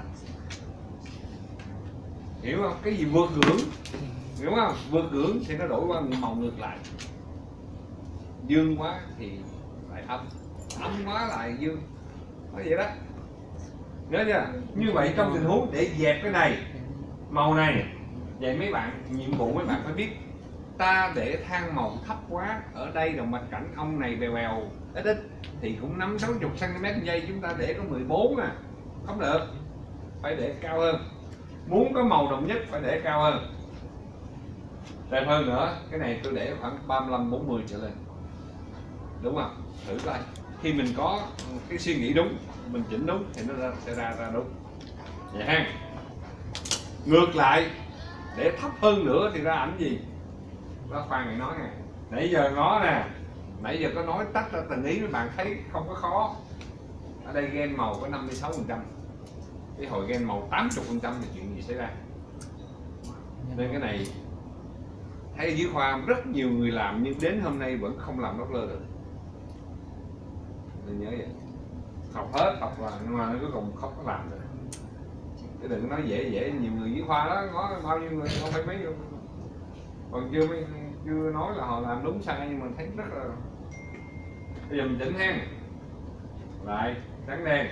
hiểu không? Cái gì vượt ngưỡng, hiểu không? Vượt ngưỡng thì nó đổi qua màu ngược lại, dương quá thì lại âm, âm quá lại dương, nói vậy đó, nhớ chưa? Như vậy trong tình huống để dẹp cái này, màu này, vậy mấy bạn nhiệm vụ mấy bạn phải biết ta để than màu thấp quá, ở đây động mạch cảnh ông này bèo bèo ít ít thì cũng 50-60 cm giây, chúng ta để có 14 à, không được, phải để cao hơn. Muốn có màu đồng nhất phải để cao hơn, đẹp hơn nữa. Cái này tôi để khoảng 35-40 trở lên, đúng không? Thử coi, khi mình có cái suy nghĩ đúng, mình chỉnh đúng thì nó sẽ ra đúng vậy ha. Ngược lại, để thấp hơn nữa thì ra ảnh gì? Đó khoan này nói nè, nãy giờ ngó nè, nãy giờ có nói tách ra từng ý, mấy bạn thấy không có khó. Ở đây gen màu có 56%, cái hồi gen màu 80% thì chuyện gì xảy ra? Nên cái này thấy ở dưới khoa rất nhiều người làm nhưng đến hôm nay vẫn không làm Doppler được. Nên nhớ vậy, học hết, học là nhưng mà cuối cùng không có làm được. Chứ đừng nói dễ, nhiều người dưới khoa đó, có bao nhiêu người không phải mấy người. Còn chưa nói là họ làm đúng sai, nhưng mà thấy rất là. Bây giờ mình chỉnh ha, lại trắng đen,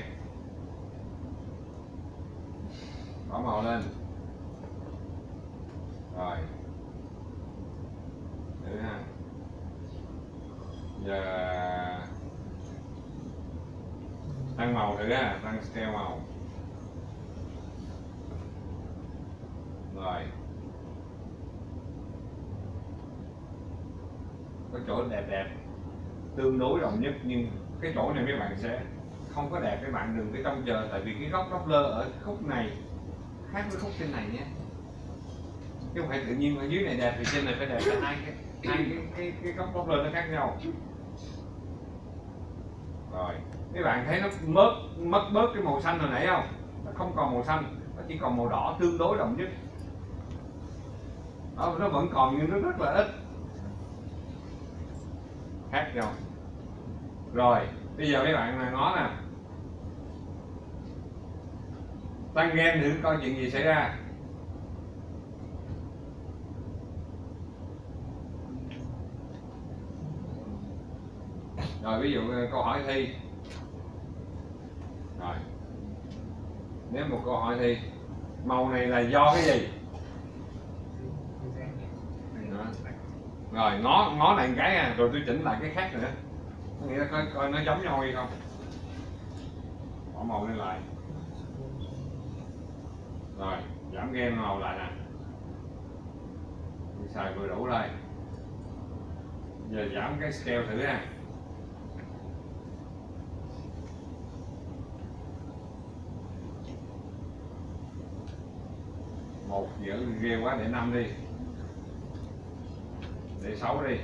đỏ màu lên, rồi thử ha. Giờ tăng màu thử ha, tăng scale màu, rồi có chỗ đẹp đẹp tương đối đồng nhất, nhưng cái chỗ này mấy bạn sẽ không có đẹp, các bạn đừng cái trông chờ, tại vì cái góc Doppler ở khúc này khác với khúc trên này nhé, chứ không phải tự nhiên ở dưới này đẹp thì trên này phải đẹp, là hai cái góc Doppler nó khác nhau. Rồi các bạn thấy nó mất bớt cái màu xanh hồi nãy không? Nó không còn màu xanh, nó chỉ còn màu đỏ tương đối đồng nhất. Đó, nó vẫn còn nhưng nó rất là ít, khác nhau. Rồi bây giờ mấy bạn ngó nè, tăng gen thử coi chuyện gì xảy ra. Rồi ví dụ câu hỏi thi, rồi nếu một câu hỏi thi màu này là do cái gì? Rồi ngó này một cái à, rồi tôi chỉnh lại cái khác nữa, nghĩa là coi nó giống nhau hay không. Bỏ màu lên lại, rồi giảm gen màu lại nè, xài vừa đủ thôi. Giờ giảm cái scale thử ha. Một dở ghê quá, để 5 đi, để 6 đi.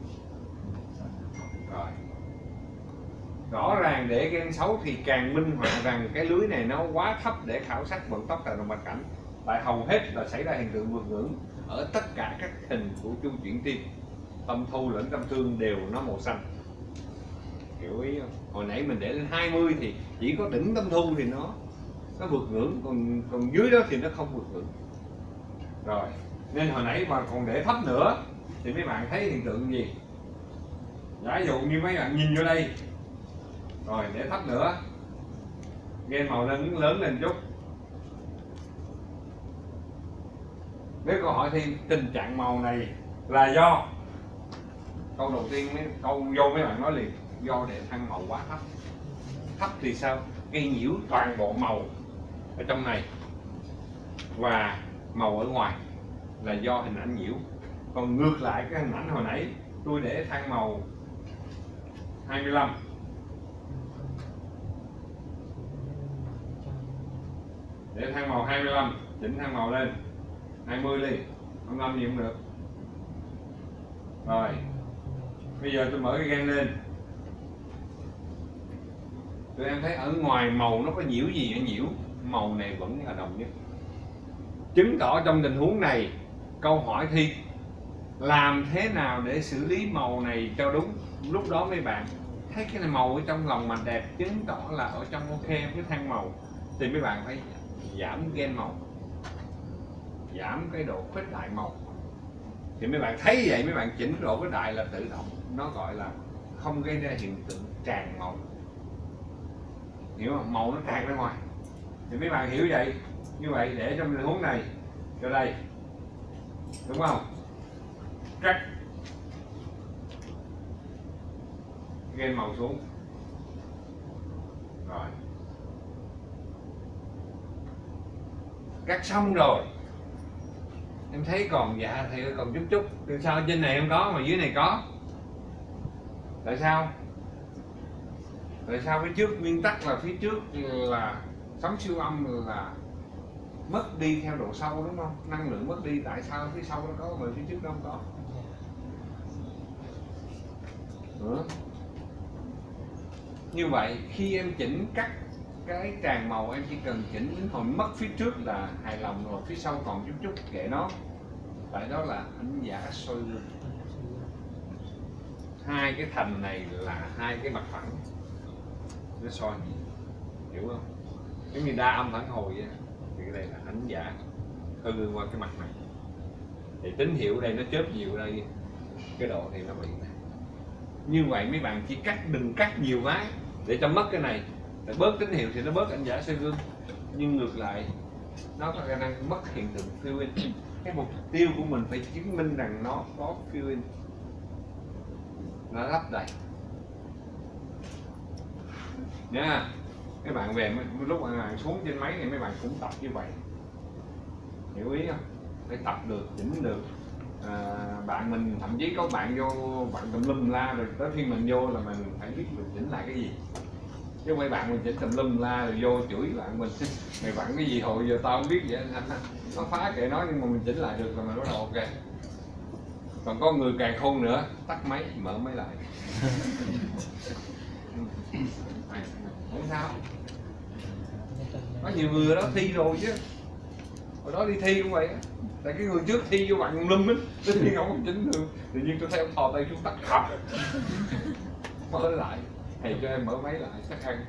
Rồi rõ ràng để gen 6 thì càng minh họa rằng cái lưới này nó quá thấp để khảo sát vận tốc tại động mạch cảnh, tại hầu hết là xảy ra hiện tượng vượt ngưỡng ở tất cả các hình của chu chuyển tim, tâm thu lẫn tâm thương đều nó màu xanh. Hiểu ý không? Hồi nãy mình để lên 20 thì chỉ có đỉnh tâm thu thì nó vượt ngưỡng, còn dưới đó thì nó không vượt ngưỡng. Rồi nên hồi nãy mà còn để thấp nữa thì mấy bạn thấy hiện tượng gì? Giả dụ như mấy bạn nhìn vô đây, rồi để thấp nữa, gen màu lớn lên chút. Nếu câu hỏi thêm tình trạng màu này là do, câu đầu tiên câu vô mấy bạn nói liền, do để than màu quá thấp. Thấp thì sao? Gây nhiễu toàn bộ màu ở trong này và màu ở ngoài là do hình ảnh nhiễu. Còn ngược lại cái hình ảnh hồi nãy tôi để than màu 25, để than màu 25, chỉnh than màu lên 20 đi, 25 gì cũng được. Rồi bây giờ tôi mở cái gen lên, tụi em thấy ở ngoài màu nó có nhiễu gì ở nhiễu, màu này vẫn là đồng nhất, chứng tỏ trong tình huống này câu hỏi thi làm thế nào để xử lý màu này cho đúng. Lúc đó mấy bạn thấy cái này màu ở trong lòng mạch đẹp, chứng tỏ là ở trong ok với than màu, thì mấy bạn phải giảm gen màu, giảm cái độ khuếch đại màu. Thì mấy bạn thấy vậy, mấy bạn chỉnh độ khuếch đại là tự động, nó gọi là không gây ra hiện tượng tràn màu. Hiểu không? Màu nó tràn ra ngoài. Thì mấy bạn hiểu vậy, như vậy để trong tình huống này cho đây, đúng không? cắt gain màu xuống rồi, cắt xong rồi em thấy còn dạ thì còn chút chút, tại sao trên này không có mà dưới này có? Tại sao? Tại sao phía trước nguyên tắc là phía trước là sóng siêu âm là mất đi theo độ sâu đúng không? Năng lượng mất đi, tại sao phía sau nó có mà phía trước nó không có? Như vậy khi em chỉnh cắt cái tràn màu em chỉ cần chỉnh đến hồi mất phía trước là hài lòng rồi, phía sau còn chút chút kệ nó, tại đó là ảnh giả soi gương. Hai cái thành này là hai cái mặt phẳng nó soi, hiểu không? Giống như đa âm phản hồi vậy. Thì cái đây là ảnh giả soi gương qua cái mặt này, thì tín hiệu đây nó chớp nhiều đây, cái độ thì nó bị này. Như vậy mấy bạn chỉ cắt, đừng cắt nhiều quá để cho mất cái này, để bớt tín hiệu thì nó bớt ảnh giả soi gương, nhưng ngược lại nó có khả năng mất hiện tượng fill in. Cái mục tiêu của mình phải chứng minh rằng nó có fill in, nó lấp đầy nha. Các bạn về lúc mà bạn xuống trên máy thì mấy bạn cũng tập như vậy, hiểu ý không? Phải tập được, chỉnh được. Bạn mình thậm chí có bạn vô bạn tùm lum la rồi tới khi mình vô là mình phải biết mình chỉnh lại cái gì, chứ mấy bạn mình chỉnh tùm lum la rồi vô chửi bạn mình mày bạn cái gì hồi giờ tao không biết vậy, nó phá kệ nó, nhưng mà mình chỉnh lại được rồi mình bắt đầu ok. Còn có người càng khôn nữa, tắt máy mở máy lại không sao. Có nhiều người đó thi rồi chứ, hồi đó đi thi cũng vậy á, tại cái người trước thi vô bạn lum á, tất nhiên không có chỉnh được, tự nhiên tôi theo thò tay xuống tắt khập mở lại, thầy cho em mở máy lại chắc ăn.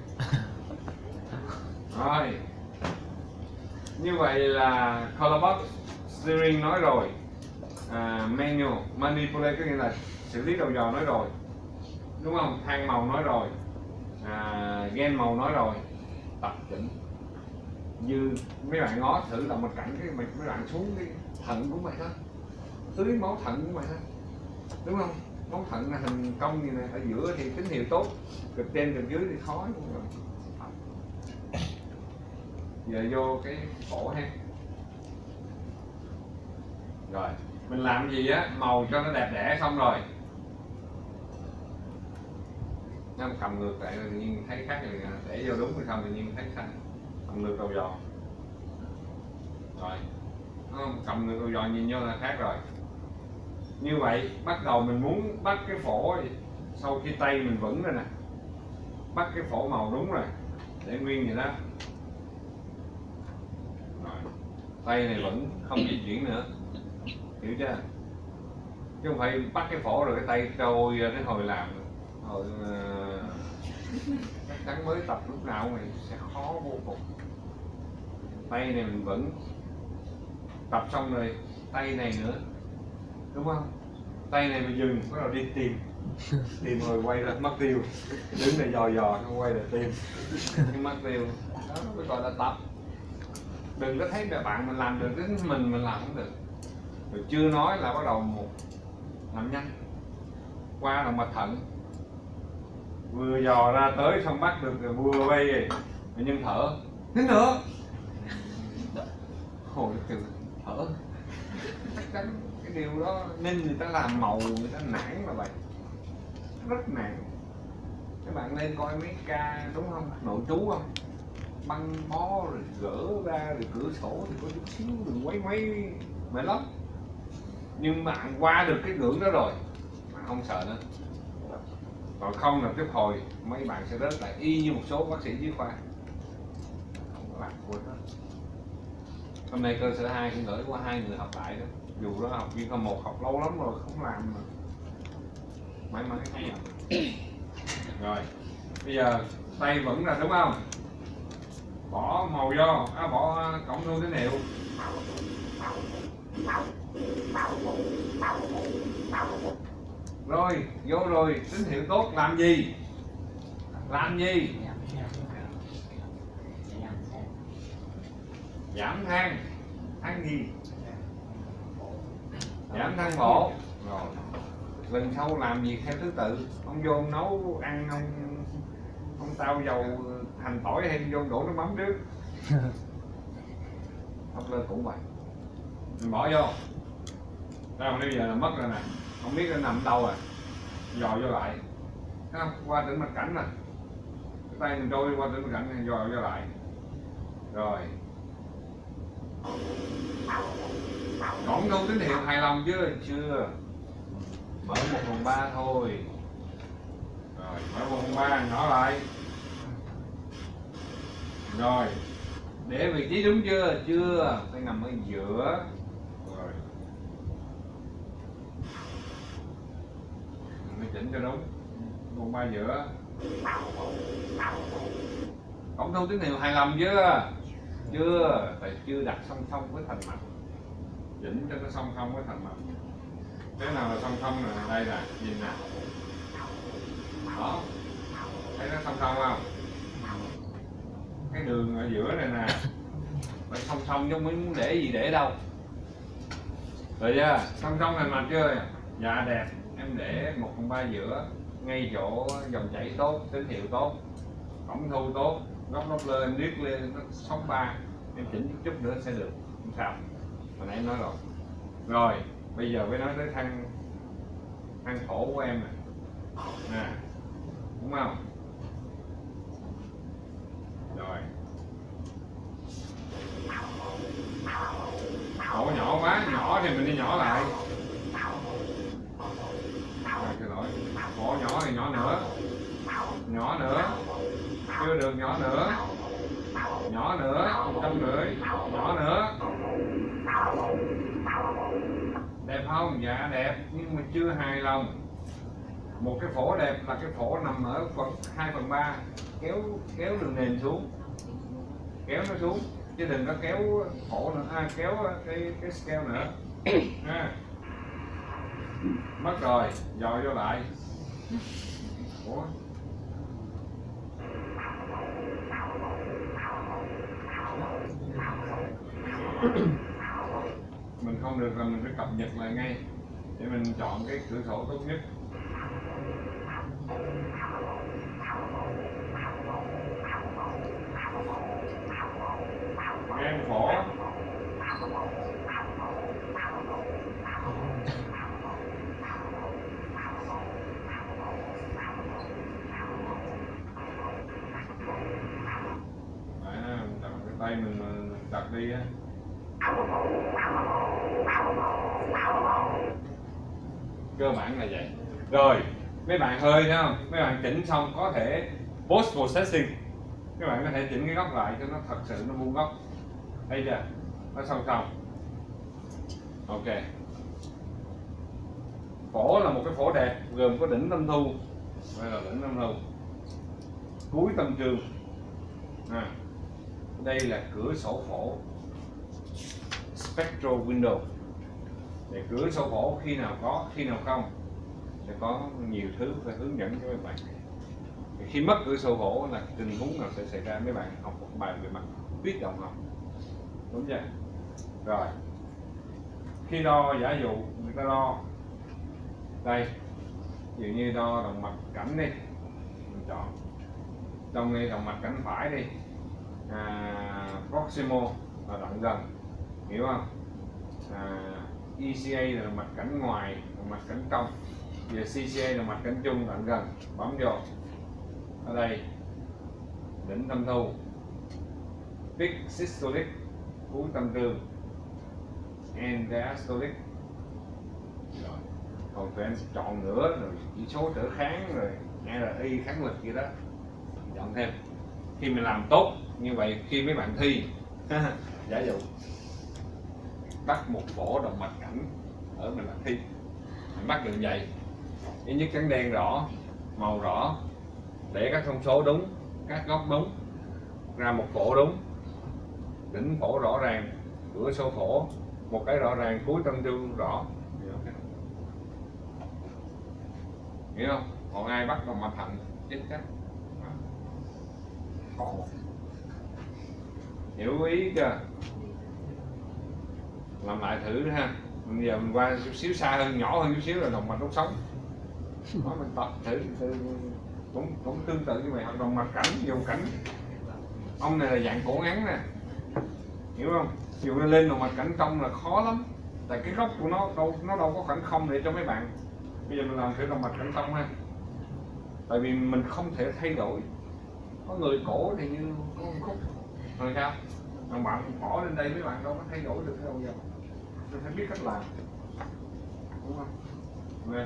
Rồi như vậy là color box steering nói rồi, manual manipulate có nghĩa là xử lý đầu dò nói rồi đúng không, thang màu nói rồi, gain màu nói rồi, tập chỉnh. Như mấy bạn ngó thử là một cảnh cái mấy bạn xuống cái thận của mày thôi, tưới máu thận của mày thôi, đúng không? Máu thận là hình cong như này, ở giữa thì tín hiệu tốt, cực trên cực dưới thì khó. Giờ vô cái phổ ha. Rồi mình làm gì á, màu cho nó đẹp đẽ xong rồi nó cầm ngược lại tự nhiên thấy khác, rồi để vô đúng hay không tự nhiên thấy xanh, cầm ngược đầu dò rồi, cầm ngược đầu dò nhìn vô là khác rồi. Như vậy bắt đầu mình muốn bắt cái phổ sau khi tay mình vững rồi nè, bắt cái phổ màu đúng rồi, để nguyên vậy đó. Rồi tay này vẫn không di chuyển nữa, hiểu chưa? Chứ không phải bắt cái phổ rồi cái tay trôi ra đến hồi làm hồi chắc chắn mới tập lúc nào này sẽ khó vô cùng. Tay này mình vẫn tập xong rồi tay này nữa, đúng không? Tay này mình dừng bắt đầu đi tìm rồi quay ra mất tiêu, đứng này dò không quay lại tìm nhưng mất tiêu, đó mới gọi là tập. Đừng có thấy là bạn mình làm được, đến mình làm không được. Rồi chưa nói là bắt đầu một làm nhanh qua động mạch thận, vừa dò ra tới xong bắt được rồi vừa bay rồi bệnh nhân thở nín nữa, hồi thở. Chắc chắn cái điều đó nên người ta làm màu, người ta nản là vậy, rất nản. Các bạn nên coi mấy ca đúng không, nội trú không, băng bó rồi gỡ ra rồi cửa sổ thì có chút xíu rồi quấy mệt lắm, nhưng bạn qua được cái ngưỡng đó rồi bạn không sợ nữa. Còn không là tiếp hồi mấy bạn sẽ rớt lại y như một số bác sĩ dưới khoa, không có làm quên đó. Hôm nay cơ sở 2 cũng gửi qua 2 người học lại đó, dù đó học viên khoa 1 học lâu lắm rồi không làm mà mãi mãi không làm. Rồi bây giờ tay vẫn là đúng không, bỏ màu vô, bỏ cộng thu tín hiệu. Rồi vô rồi, tín hiệu tốt làm gì? Giảm than gì? Giảm than bổ. Rồi lần sau làm gì theo thứ tự, ông vô ông nấu ăn, ông tao dầu hành tỏi hay vô đổ nước mắm trước. Hấp lên cũng vậy, mình bỏ vô đây, bây giờ là mất rồi nè, không biết nó nằm đâu rồi, dò vô lại, thấy không? Qua tĩnh mạch cảnh nè, cái tay mình trôi qua tĩnh mạch cảnh này, dò vô lại, rồi cổng thu tín hiệu hài lòng chưa? Chưa. Mở 1/3 thôi. Rồi mở 1/3 nhỏ lại. Rồi để vị trí đúng chưa? Chưa, phải nằm ở giữa. Rồi mình chỉnh cho đúng. 1/3 giữa. Cổng thu tín hiệu hài lòng chưa? Chưa, tại chưa đặt song song với thành mạch. Chỉnh cho nó song song với thành mạch. Cái nào là song song nè, đây nè, nhìn nè. Đó, thấy nó song song không? Cái đường ở giữa này nè, phải song song chứ mới muốn để gì để đâu. Rồi chưa? Song song thành mạch chưa? Dạ đẹp, em để 1/3 giữa, ngay chỗ dòng chảy tốt, tín hiệu tốt, cổng thu tốt, góc lên, điếc lên, nó sóng 3, em chỉnh chút nữa sẽ được, không sao. Hồi nãy em nói rồi. Rồi, bây giờ mới nói tới thân phổ của em nè, đúng không? Rồi, phổ nhỏ quá, nhỏ thì mình đi nhỏ lại. Xin lỗi, phổ nhỏ thì nhỏ nữa, chưa được, nhỏ nữa, 150, nhỏ nữa. Đẹp không? Dạ đẹp, nhưng mà chưa hài lòng. Một cái phổ đẹp là cái phổ nằm ở 2/3, kéo đường nền xuống, kéo nó xuống, chứ đừng có kéo phổ nữa, kéo cái scale nữa. Mất rồi, dò vô lại. Ủa? Mình không được là mình phải cập nhật lại ngay để mình chọn cái cửa sổ tốt nhất. Ngang phổ. Cái tay mình đặt đi á. Cơ bản là vậy. Rồi mấy bạn hơi thấy không? Mấy bạn chỉnh xong có thể post processing, các bạn có thể chỉnh cái góc lại cho nó thật sự nó vuông góc. Thấy chưa? Nó song song. Ok. Phổ là một cái phổ đẹp gồm có đỉnh tâm thu, đây là đỉnh tâm thu, cuối tâm trường. Đây là cửa sổ phổ, spectral window. Để cửa sổ phổ khi nào có, khi nào không, sẽ có nhiều thứ phải hướng dẫn cho các bạn. Khi mất cửa sổ phổ là tình huống nào sẽ xảy ra, mấy bạn học một bài về mặt viết đồng học, đúng chưa? Rồi khi đo giả dụ người ta đo đây, ví dụ như đo động mạch cảnh đi, mình chọn trong ngay động mạch cảnh phải đi, proximal là đoạn gần, hiểu không? ECA là động mạch cảnh ngoài, động mạch cảnh trong. Giờ CCA là mạch cảnh chung đoạn gần, bấm vô. Ở đây đỉnh tâm thu, peak systolic cuối tâm trường, and diastolic. Rồi còn tụi em chọn nữa rồi chỉ số trở kháng rồi RI kháng lực gì đó chọn thêm. Khi mình làm tốt như vậy, khi mấy bạn thi giả dụ bắt một phổ động mạch cảnh ở mình làm thi, mình bắt được vậy, thứ nhất trắng đen rõ, màu rõ, để các thông số đúng, các góc đúng, ra một phổ đúng, đỉnh phổ rõ ràng, cửa sổ phổ một cái rõ ràng, cuối tâm trung rõ, hiểu không? Còn ai bắt động mạch thận chết chắc. Hiểu ý chưa? Làm lại thử ha, Bây giờ mình qua chút xíu xa hơn, nhỏ hơn chút xíu là động mạch đốt sống. Đó mình tập thử cũng tương tự như vậy. Hoặc động mạch cảnh, dùng cảnh ông này là dạng cổ ngắn nè, hiểu không? Dù nó lên động mạch cảnh trong là khó lắm, tại cái gốc của nó đâu có khoảng không để cho mấy bạn. Bây giờ mình làm thử động mạch cảnh trong ha, tại vì mình không thể thay đổi. Có người cổ thì như có một khúc rồi sao, còn bạn bỏ lên đây mấy bạn đâu có thay đổi được đâu giờ. Mình phải biết cách làm, đúng không? Đây,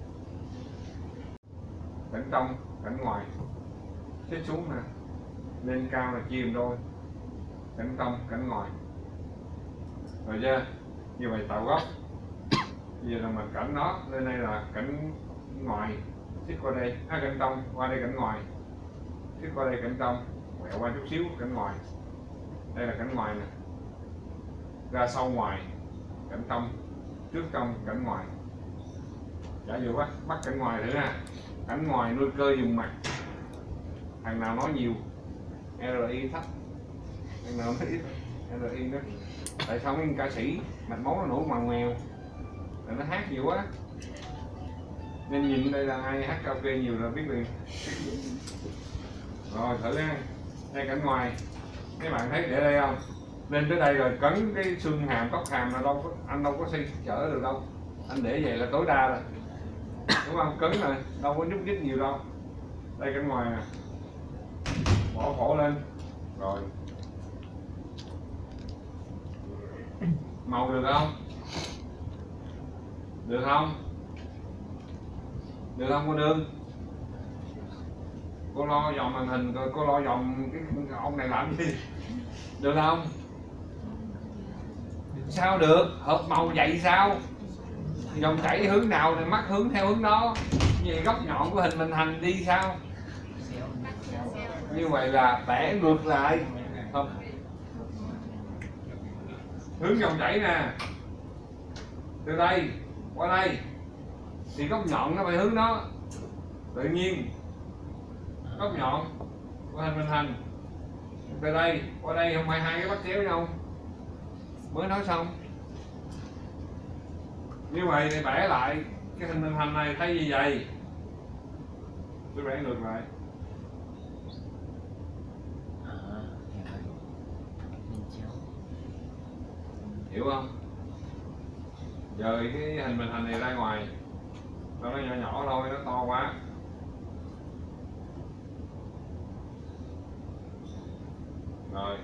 cảnh trong, cảnh ngoài, xếp xuống nè, lên cao là chia làm đôi, cảnh trong, cảnh ngoài, rồi chưa? Như vậy tạo góc. Bây giờ là mình cảnh nó lên đây là cảnh ngoài, xích qua đây, cảnh trong, qua đây cảnh ngoài, xích qua đây cảnh trong, quẹo qua chút xíu cảnh ngoài. Đây là cảnh ngoài nè, ra sau ngoài, cảnh trong, trước trong, cảnh ngoài. Giả dụ bắt cảnh ngoài thử ha. Cảnh ngoài nuôi cơ vùng mặt. Thằng nào nói nhiều RI thấp, thằng nào nói ít RI đó. Tại sao mấy ca sĩ mạch máu nó nổi ngoằn ngoèo, rồi nó hát nhiều quá, nên nhìn đây là ai hát karaoke nhiều là biết liền. Rồi thử ha. Đây cảnh ngoài, các bạn thấy để đây không? Lên tới đây rồi cấn cái xương hàm, tóc hàm là đâu có, anh đâu có xoay chở được đâu, anh để vậy là tối đa rồi, đúng không? Cấn rồi đâu có nhúc nhích nhiều đâu. Đây cảnh ngoài nè, bỏ cổ lên rồi màu được không? Được không? Được không cô Đương? Cô lo dòm màn hình rồi cô lo dòm cái ông này làm gì? Được không? Sao được? Hợp màu vậy sao? Dòng chảy hướng nào thì mắt hướng theo hướng đó. Vì góc nhọn của hình mình thành đi sao? Như vậy là bẻ ngược lại. Không. Hướng dòng chảy nè, từ đây qua đây thì góc nhọn nó phải hướng đó. Tự nhiên góc nhọn của hình mình thành từ đây qua đây, không phải hai cái bắt chéo nhau. Mới nói xong. Như vậy thì bẻ lại cái hình mình thành này, thay vì vậy tôi bẻ ngược lại. Hiểu không? Giờ cái hình mình thành này ra ngoài, nó nhỏ nhỏ thôi, nó to quá. Rồi.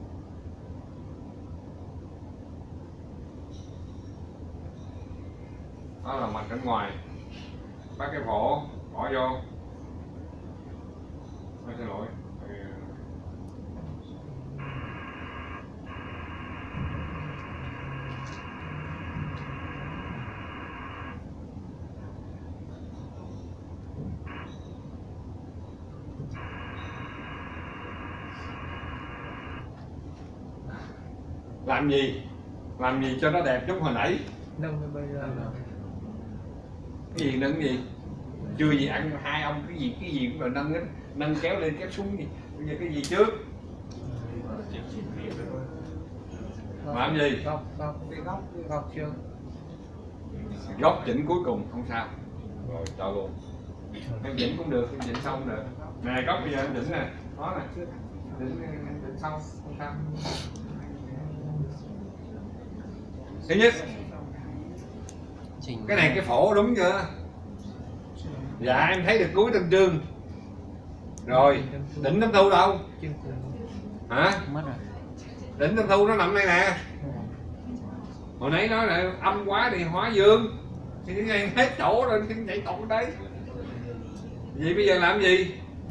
Đó là mặt cảnh ngoài. Bắt cái phổ bỏ vô. Xin lỗi. Làm gì? Làm gì cho nó đẹp giống hồi nãy? Nâng cái bây giờ Cái gì nâng cái gì? Chưa gì ăn hai ông cái gì cũng rồi nâng hết, nâng kéo lên kéo xuống gì. Bây giờ cái gì trước? Làm gì? Góc trước. Góc chỉnh cuối cùng không sao. Rồi cho luôn. Em chỉnh cũng được, em chỉnh xong cũng được. Nè góc bây giờ em chỉnh nè, đó nè. Chỉnh xong không sao. Thứ nhất, cái này cái phổ đúng chưa? Dạ em thấy được cuối tân trương. Rồi, đỉnh tâm thu đâu? Hả? Đỉnh tâm thu nó nằm đây nè. Hồi nãy nói là âm quá thì hóa dương, thì cái này hết chỗ rồi, thì nhảy tụt đấy. Vậy bây giờ làm gì?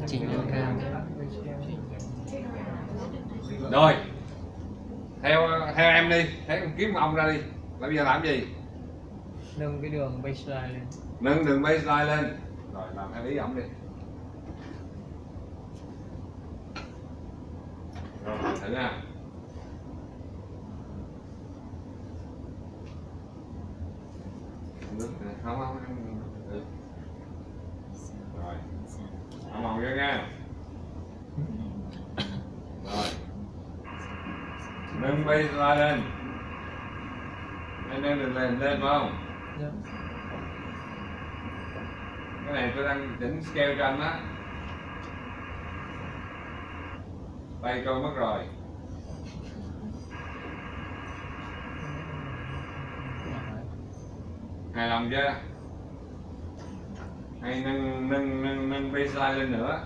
Rồi, theo em đi, thấy kiếm một ông ra đi. Là bây giờ làm gì? Nâng cái đường baseline lên. Nâng đường baseline lên. Rồi làm theo ý ổng đi. Rồi thử nha. Không. Rồi. Ông màu ra nha. Rồi. Nâng baseline lên. Anh nâng đường nền lên phải không? Dạ. Cái này tôi đang chỉnh scale cho anh á. Tay trôi mất rồi. Hài lòng chưa? Hay nâng baseline lên nữa.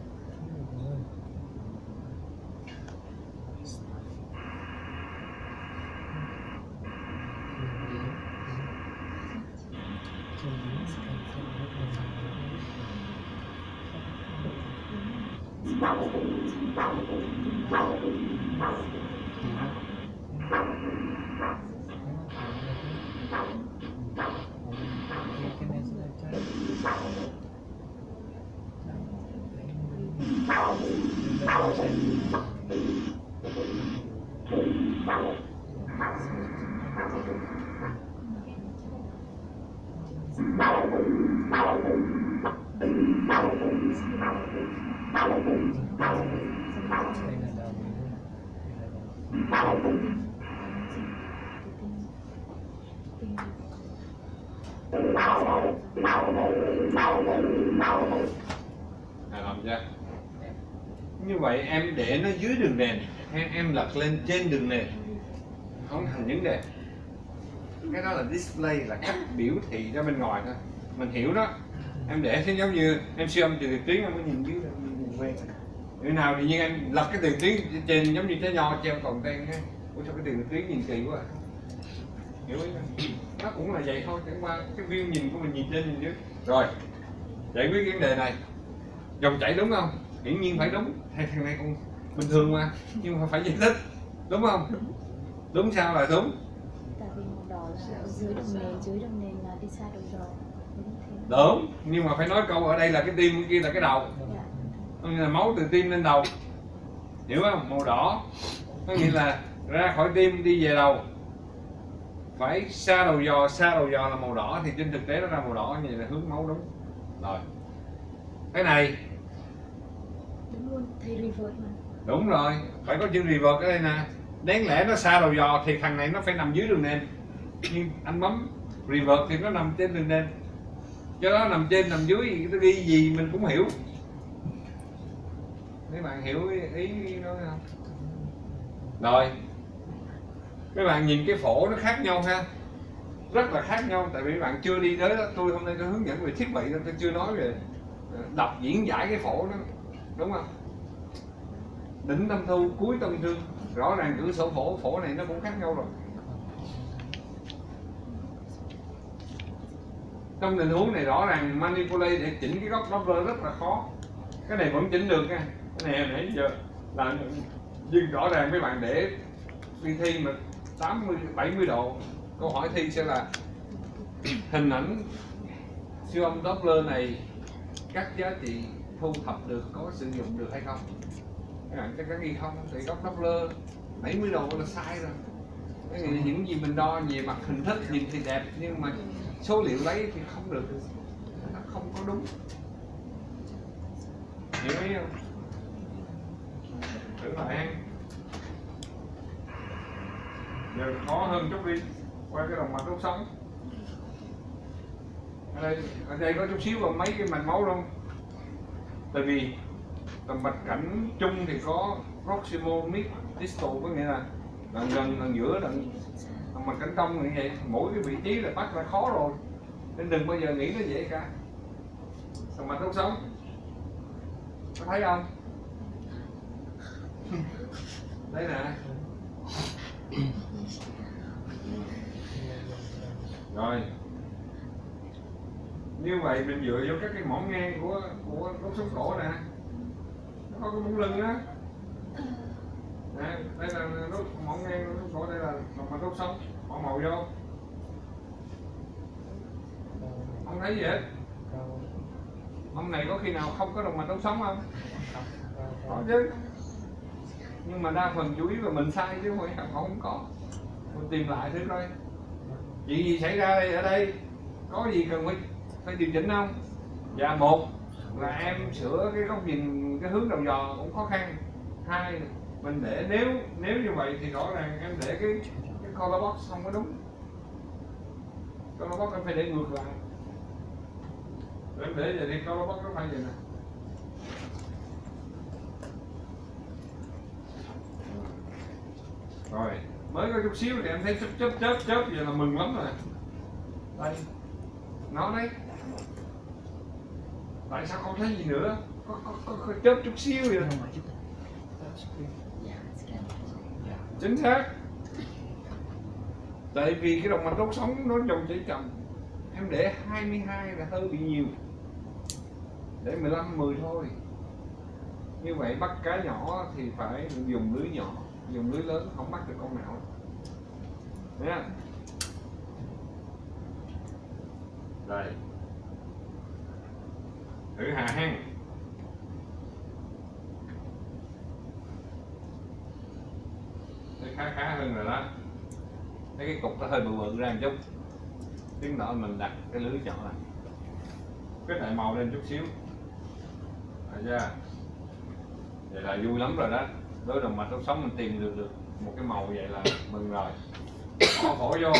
Hài lòng chưa? Như vậy em để nó dưới đường nền hay em lật lên trên đường nền không thành vấn đề. Cái đó là display, là cách biểu thị ra bên ngoài thôi, mình hiểu đó. Em để thế giống như em siêu âm từ tiền tuyến em có nhìn dưới nhìn quen. Người nào thì nhiên em lật cái tiền tuyến trên giống như trái nho treo còn ten cái, ủa sao cái tiền tuyến nhìn kỳ quá à? Hiểu ý không? Nó cũng là vậy thôi, chẳng qua cái view nhìn của mình nhìn trên nhìn dưới. Rồi giải quyết vấn đề này. Dòng chảy đúng không? Hiển nhiên phải đúng. Thằng này cũng bình thường mà, nhưng mà phải giải thích, đúng không? Đúng sao là đúng? Tại vì màu đỏ là dưới đồng nền là đi xa đầu dò. Đúng, nhưng mà phải nói câu ở đây là cái tim, kia là cái đầu. Có nghĩa là máu từ tim lên đầu. Hiểu không? Màu đỏ có nghĩa là ra khỏi tim đi về đầu. Phải xa đầu dò là màu đỏ, thì trên thực tế nó ra màu đỏ, như vậy là hướng máu đúng. Rồi. Cái này Đúng luôn, thầy revert mà. đúng rồi, phải có chữ revert ở đây nè. Đáng lẽ nó xa đầu dò thì thằng này nó phải nằm dưới đường nền, nhưng anh bấm revert thì nó nằm trên đường nền. Cho đó nằm trên nằm dưới nó ghi gì mình cũng hiểu. Mấy bạn hiểu ý nói không? Rồi mấy bạn nhìn cái phổ nó khác nhau ha, rất là khác nhau. Tại vì các bạn chưa đi tới đó, tôi hôm nay tôi hướng dẫn về thiết bị, tôi chưa nói về đọc diễn giải cái phổ đó, đúng không? Đỉnh tâm thu, cuối tâm thương, rõ ràng cửa sổ phổ này nó cũng khác nhau rồi. Trong tình huống này rõ ràng manipulate để chỉnh cái góc Doppler rất là khó. Cái này vẫn chỉnh được nha. Cái này nãy giờ là nhưng rõ ràng mấy bạn để đi thi mà 80-70 độ, câu hỏi thi sẽ là hình ảnh siêu âm Doppler này các giá trị thu thập được có sử dụng được hay không? Các bạn chắc chắn ghi không, thì góc Doppler 70 độ là sai rồi. Những gì mình đo về mặt hình thức nhìn thì đẹp, nhưng mà số liệu lấy thì không được, nó không có đúng. Hiểu ý không? Thử lại em. Giờ khó hơn chút đi, qua cái động mạch đốt sống. Ở đây có chút xíu vào mấy cái mạch máu luôn. Tại vì động mạch cảnh chung thì có proximal, mid, distal, có nghĩa là gần giữa, động mạch cảnh trong như vậy. Mỗi cái vị trí là bắt ra khó rồi, nên đừng bao giờ nghĩ nó dễ cả. Động mạch đốt sống, có thấy không? Đây nè. Rồi như vậy mình dựa vô các cái mỏm ngang của đốt sống cổ nè, nó có cái bóng lưng á, đây là mỏm ngang đốt sống cổ, đây là động mạch đốt sống, họ màu vô không thấy gì hết. Ông này có khi nào không có động mạch đốt sống không? Có chứ, nhưng mà đa phần chú ý là mình sai chứ không có. Mình tìm lại thử coi chuyện gì xảy ra đây, ở đây có gì cần phải điều chỉnh không? Và một là em sửa cái góc nhìn, cái hướng đầu dò cũng khó khăn. Hai, mình để nếu như vậy thì rõ ràng em để cái color box không có đúng. Color box em phải để ngược lại. Em để vậy thì color box nó phải vậy nè. Rồi, mới có chút xíu thì em thấy chớp vậy là mừng lắm rồi. Đây, nó đấy. Tại sao không thấy gì nữa? Có chớp chút xíu vậy. Chính xác. Tại vì cái động mạch đốt sống nó dòng chảy chậm. Em để 22 là hơi bị nhiều. Để 15, 10 thôi. Như vậy bắt cá nhỏ thì phải dùng lưới nhỏ. Dùng lưới lớn không bắt được con nào. Nha. Đây. Thử hạ hang. Thấy khá hơn rồi đó. Thấy cái cục nó hơi bự ra một chút. Tiếng đó mình đặt cái lưới nhỏ này. Cái lại màu lên chút xíu. Thấy chưa? Vậy là vui lắm rồi đó. Đối động mạch đốt sống mình tìm được một cái màu vậy là mừng rồi. Bỏ phổi vô.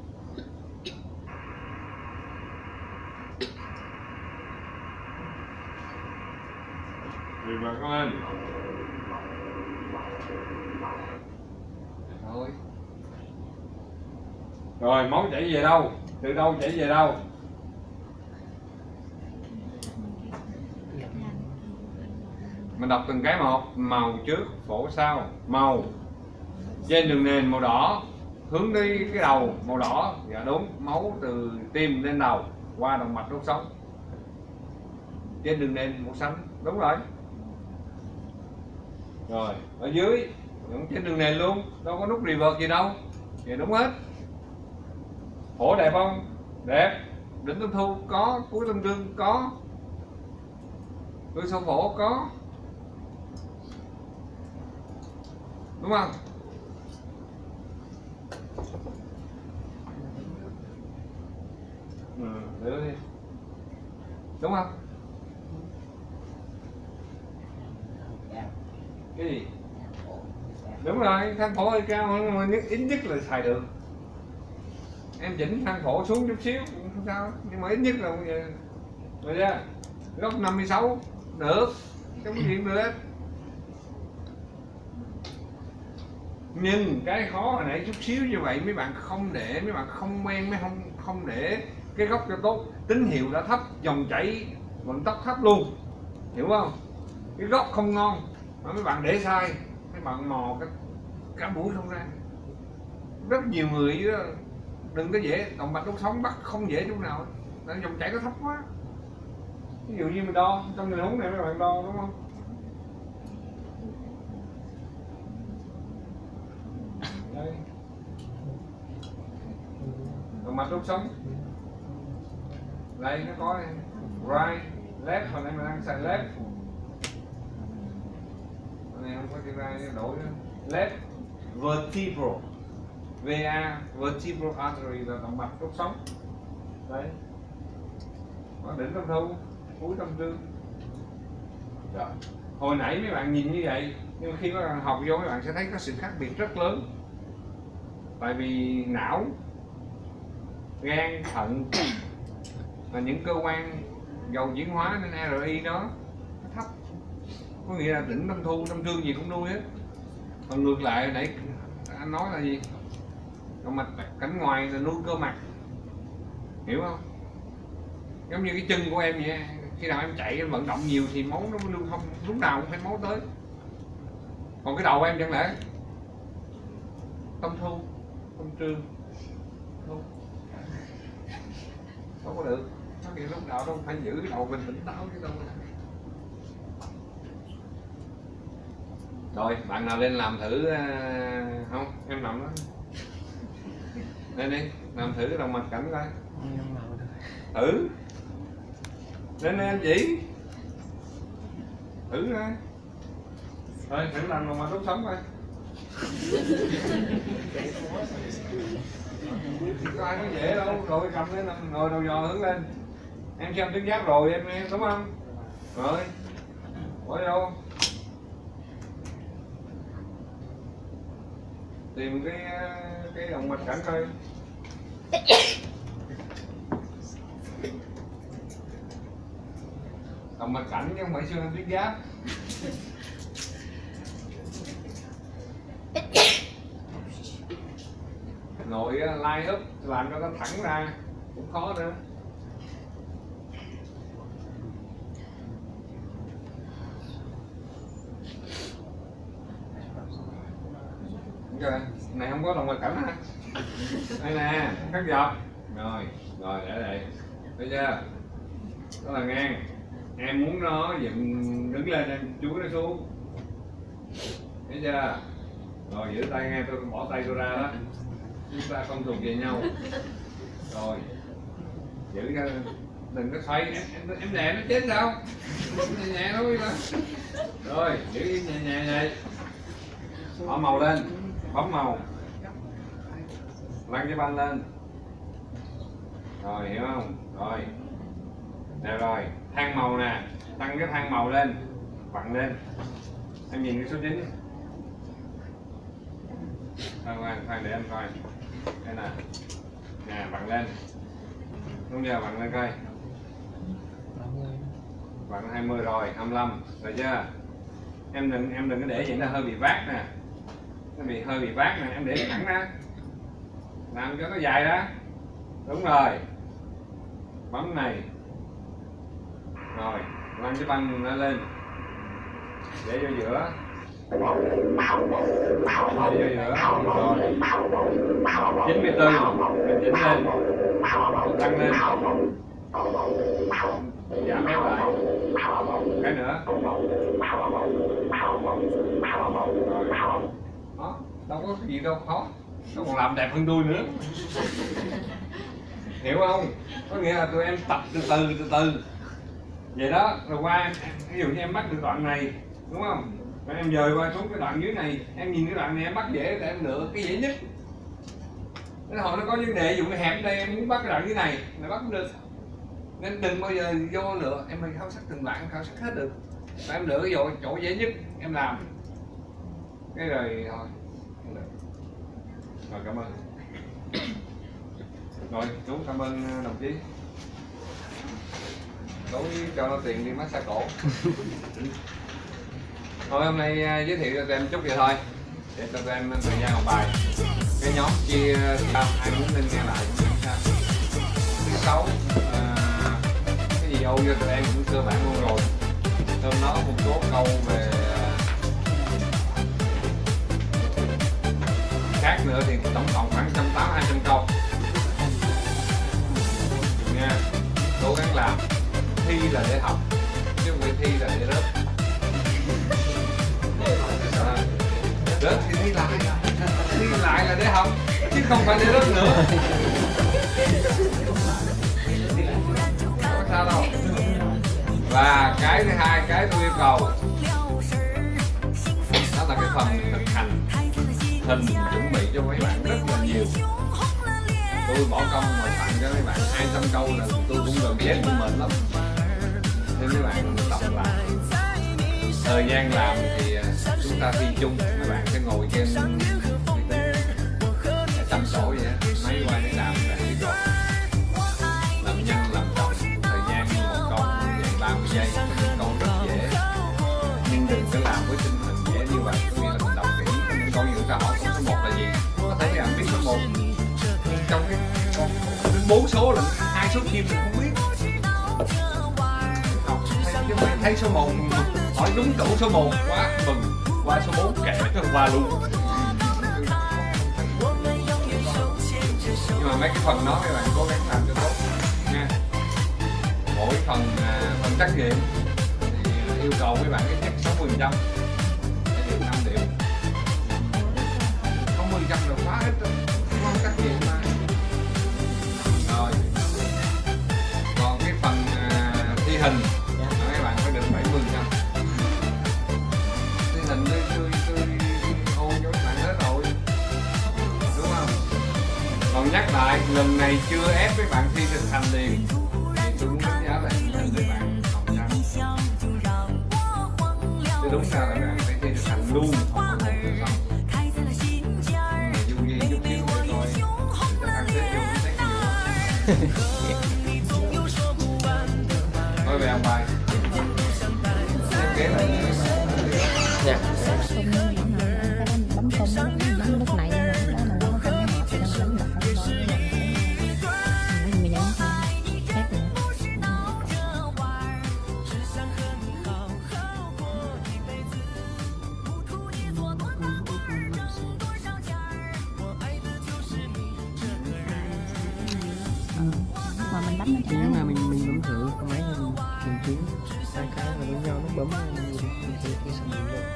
Thì mà có lên. Thôi. Rồi máu chảy về đâu? Từ đâu chảy về đâu? Mình đọc từng cái một. Màu trước, phổ sau. Màu trên đường nền màu đỏ hướng đi cái đầu màu đỏ. Dạ đúng, máu từ tim lên đầu qua động mạch đốt sống. Trên đường nền màu xanh, đúng rồi. Rồi ở dưới cũng trên đường nền luôn, đâu có nút reverse gì đâu. Vậy đúng hết. Phổ đẹp không? Đẹp. Đỉnh tâm thu có, cuối tâm trương có, cửa sổ phổ có, đúng không? Được đi. Đúng không? Cái gì? Đúng rồi, than phổ hơi cao mà ít nhất là xài được. Em chỉnh than phổ xuống chút xíu không sao, nhưng mà ít nhất là vậy. Rồi ra góc 56 được, không có chuyện được. Nhưng cái khó hồi nãy chút xíu như vậy mấy bạn không để, mấy bạn không quen, mấy không để cái góc cho tốt, tín hiệu đã thấp, dòng chảy vận tốc thấp luôn, hiểu không? Cái góc không ngon mà mấy bạn để sai, mấy bạn mò cả buổi không ra. Rất nhiều người đó, đừng có dễ động mạch đốt sống bắt không dễ chút nào, tại dòng chảy nó thấp quá. Ví dụ như mình đo trong tình huống này mấy bạn đo đúng không? Đây. Động mạch đốt sống đây nó có right, left, hồi nãy mình đang xài left, hồi này không có chữ right đổi nữa. Left vertebral, VA vertebral artery là động mạch đốt sống. Đây có đỉnh tâm thu, cuối tâm trương. Rồi hồi nãy mấy bạn nhìn như vậy, nhưng mà khi các bạn học vô mấy bạn sẽ thấy có sự khác biệt rất lớn. Tại vì não, gan, thận là những cơ quan giàu chuyển hóa nên RI nó thấp. Có nghĩa là đỉnh tâm thu, tâm trương gì cũng nuôi hết. Còn ngược lại nãy anh nói là gì? Động mạch cảnh ngoài là nuôi cơ mặt, hiểu không? Giống như cái chân của em vậy, khi nào em chạy em vận động nhiều thì máu nó mới lưu thông, lúc nào cũng phải máu tới. Còn cái đầu em chẳng lẽ tâm thu, tâm trương không có được. Nó thì lúc nào đâu phải giữ cái đầu mình tỉnh táo chứ đâu. Rồi bạn nào lên làm thử không? Em làm đó. Lên đi, làm thử động mạch cảnh coi. Thử. Lên em chỉ. Thử coi. Thôi thử làm động mạch đốt sống coi. Có ai có dễ đâu, rồi cầm lên ngồi đầu dò hướng lên. Em xem tuyến giáp rồi em đúng không? Rồi. Bỏ vô. Tìm cái động mạch cảnh coi. động mạch cảnh chứ không phải xương tuyến giáp. Nội lai úp làm cho nó thẳng ra cũng khó nữa. Rồi, này không có động mạch cảnh hả? Đây nè, cắt dọc. Rồi để đây. Thấy chưa? Đó là ngang. Em muốn nó dựng đứng lên em chúi nó xuống. Thấy chưa? Rồi giữ tay nghe, tôi bỏ tay tôi ra đó. Chúng ta không thuộc về nhau. Rồi. Giữ ra, đừng có xoay, em đè nó chết sao? Nhẹ thôi mà. Rồi, giữ nhẹ vậy. Bỏ màu lên, bấm màu. Lăn cái banh lên. Rồi hiểu không? Rồi. Nè rồi, thang màu nè, tăng cái thang màu lên, vặn lên. Em nhìn cái số 9. Khoan để em coi. Đây nè. Nè, vặn lên. Đúng chưa? Vặn lên coi. Vặn 20 rồi, 25, rồi chưa? Em đừng có để vậy, nó hơi bị vát nè. Nó hơi bị vát nè, em để thẳng ra. Làm cho nó dài ra. Đúng rồi. Bấm này. Rồi, lăn cái băng nó lên. Để vô giữa. Để vô giữa. Rồi. 94, em chỉnh lên. Tăng lên. Giảm méo lại. Cái nữa. Rồi. Đó, đâu có gì đâu khó. Nó còn làm đẹp hơn tôi nữa. Hiểu không? Có nghĩa là tụi em tập từ từ. Vậy đó, rồi qua em ví dụ như em bắt được đoạn này, đúng không? Rồi em dời qua xuống cái đoạn dưới này, em nhìn cái đoạn này em bắt dễ để em lựa cái dễ nhất. Nên họ nó có vấn đề, ví dụ hẹp đây em muốn bắt cái đoạn dưới này là bắt không được. Nên đừng bao giờ vô lựa, em phải khảo sát từng đoạn, khảo sát hết được. Và em lựa cái chỗ dễ nhất em làm. Cái rồi thôi. Rồi cảm ơn. Rồi chú cảm ơn đồng chí. Đối cho nó tiền đi massage cổ. Thôi hôm nay giới thiệu cho tụi em chút vậy thôi, để cho tụi em thời gian học bài. Cái nhóm chia sao ai muốn lên nghe lại cũng sao. Thứ 6 cái gì âu cho tụi em cũng cơ bản luôn rồi. Hôm đó một số câu về khác nữa thì tổng cộng khoảng 180-200 câu nha. Cố gắng làm. Thi là để học chứ không phải thi là để rớt. Rớt thì thi lại là để học chứ không phải để rớt nữa. Không có sao đâu. Và cái thứ hai, cái tôi yêu cầu đó là cái phần thực hành hình chuẩn bị cho mấy bạn rất là nhiều. Tôi bỏ công mà tặng cho mấy bạn 200 câu là tôi cũng gần chết của mình lắm. Nên mấy bạn tập lại. Thời gian làm thì chúng ta thi chung, mấy bạn sẽ ngồi trên chăm sổ vậy á, máy quay để làm bạn biết rồi. Làm nhân làm chồng, thời gian một câu về 30 giây, một câu rất dễ. Nhưng đừng có làm với tinh thần dễ như vậy, có nghĩa là mình đọc kỹ những câu dự ta hỏi câu số 1 là gì. Có thể các bạn biết số 1 trong cái con đến 4 số là 2 số kim mình không biết. Học chứ phải thấy số 1 hỏi đúng đủ số 1 quá mừng, qua số 4 kệ cho qua luôn. Nhưng mà mấy cái phần đó các bạn cố gắng làm cho tốt nha. Mỗi phần trắc nghiệm thì yêu cầu các bạn cái chắc 60%, để được 5 điểm. 60% là quá hết rồi, không trắc nghiệm mà. Rồi còn cái phần thi hình các bạn phải được 70%. Thi hình tôi ôn cho các bạn hết rồi, đúng không? Còn nhắc lại, lần này chưa ép các bạn thi thực hành liền, thì tôi muốn đánh giá lại các bạn học sao. Chứ đúng ra là các bạn phải thi thực hành luôn, không có một từ xong. Du Di chút xíu để coi, để cho thằng xếp vô nó xét nhiều. Thôi về học bài. mà Nhưng mà đã. mình bấm thử có máy thì mình tìm kiếm hai cái và đối nhau nó bấm thì cái sản phẩm luôn.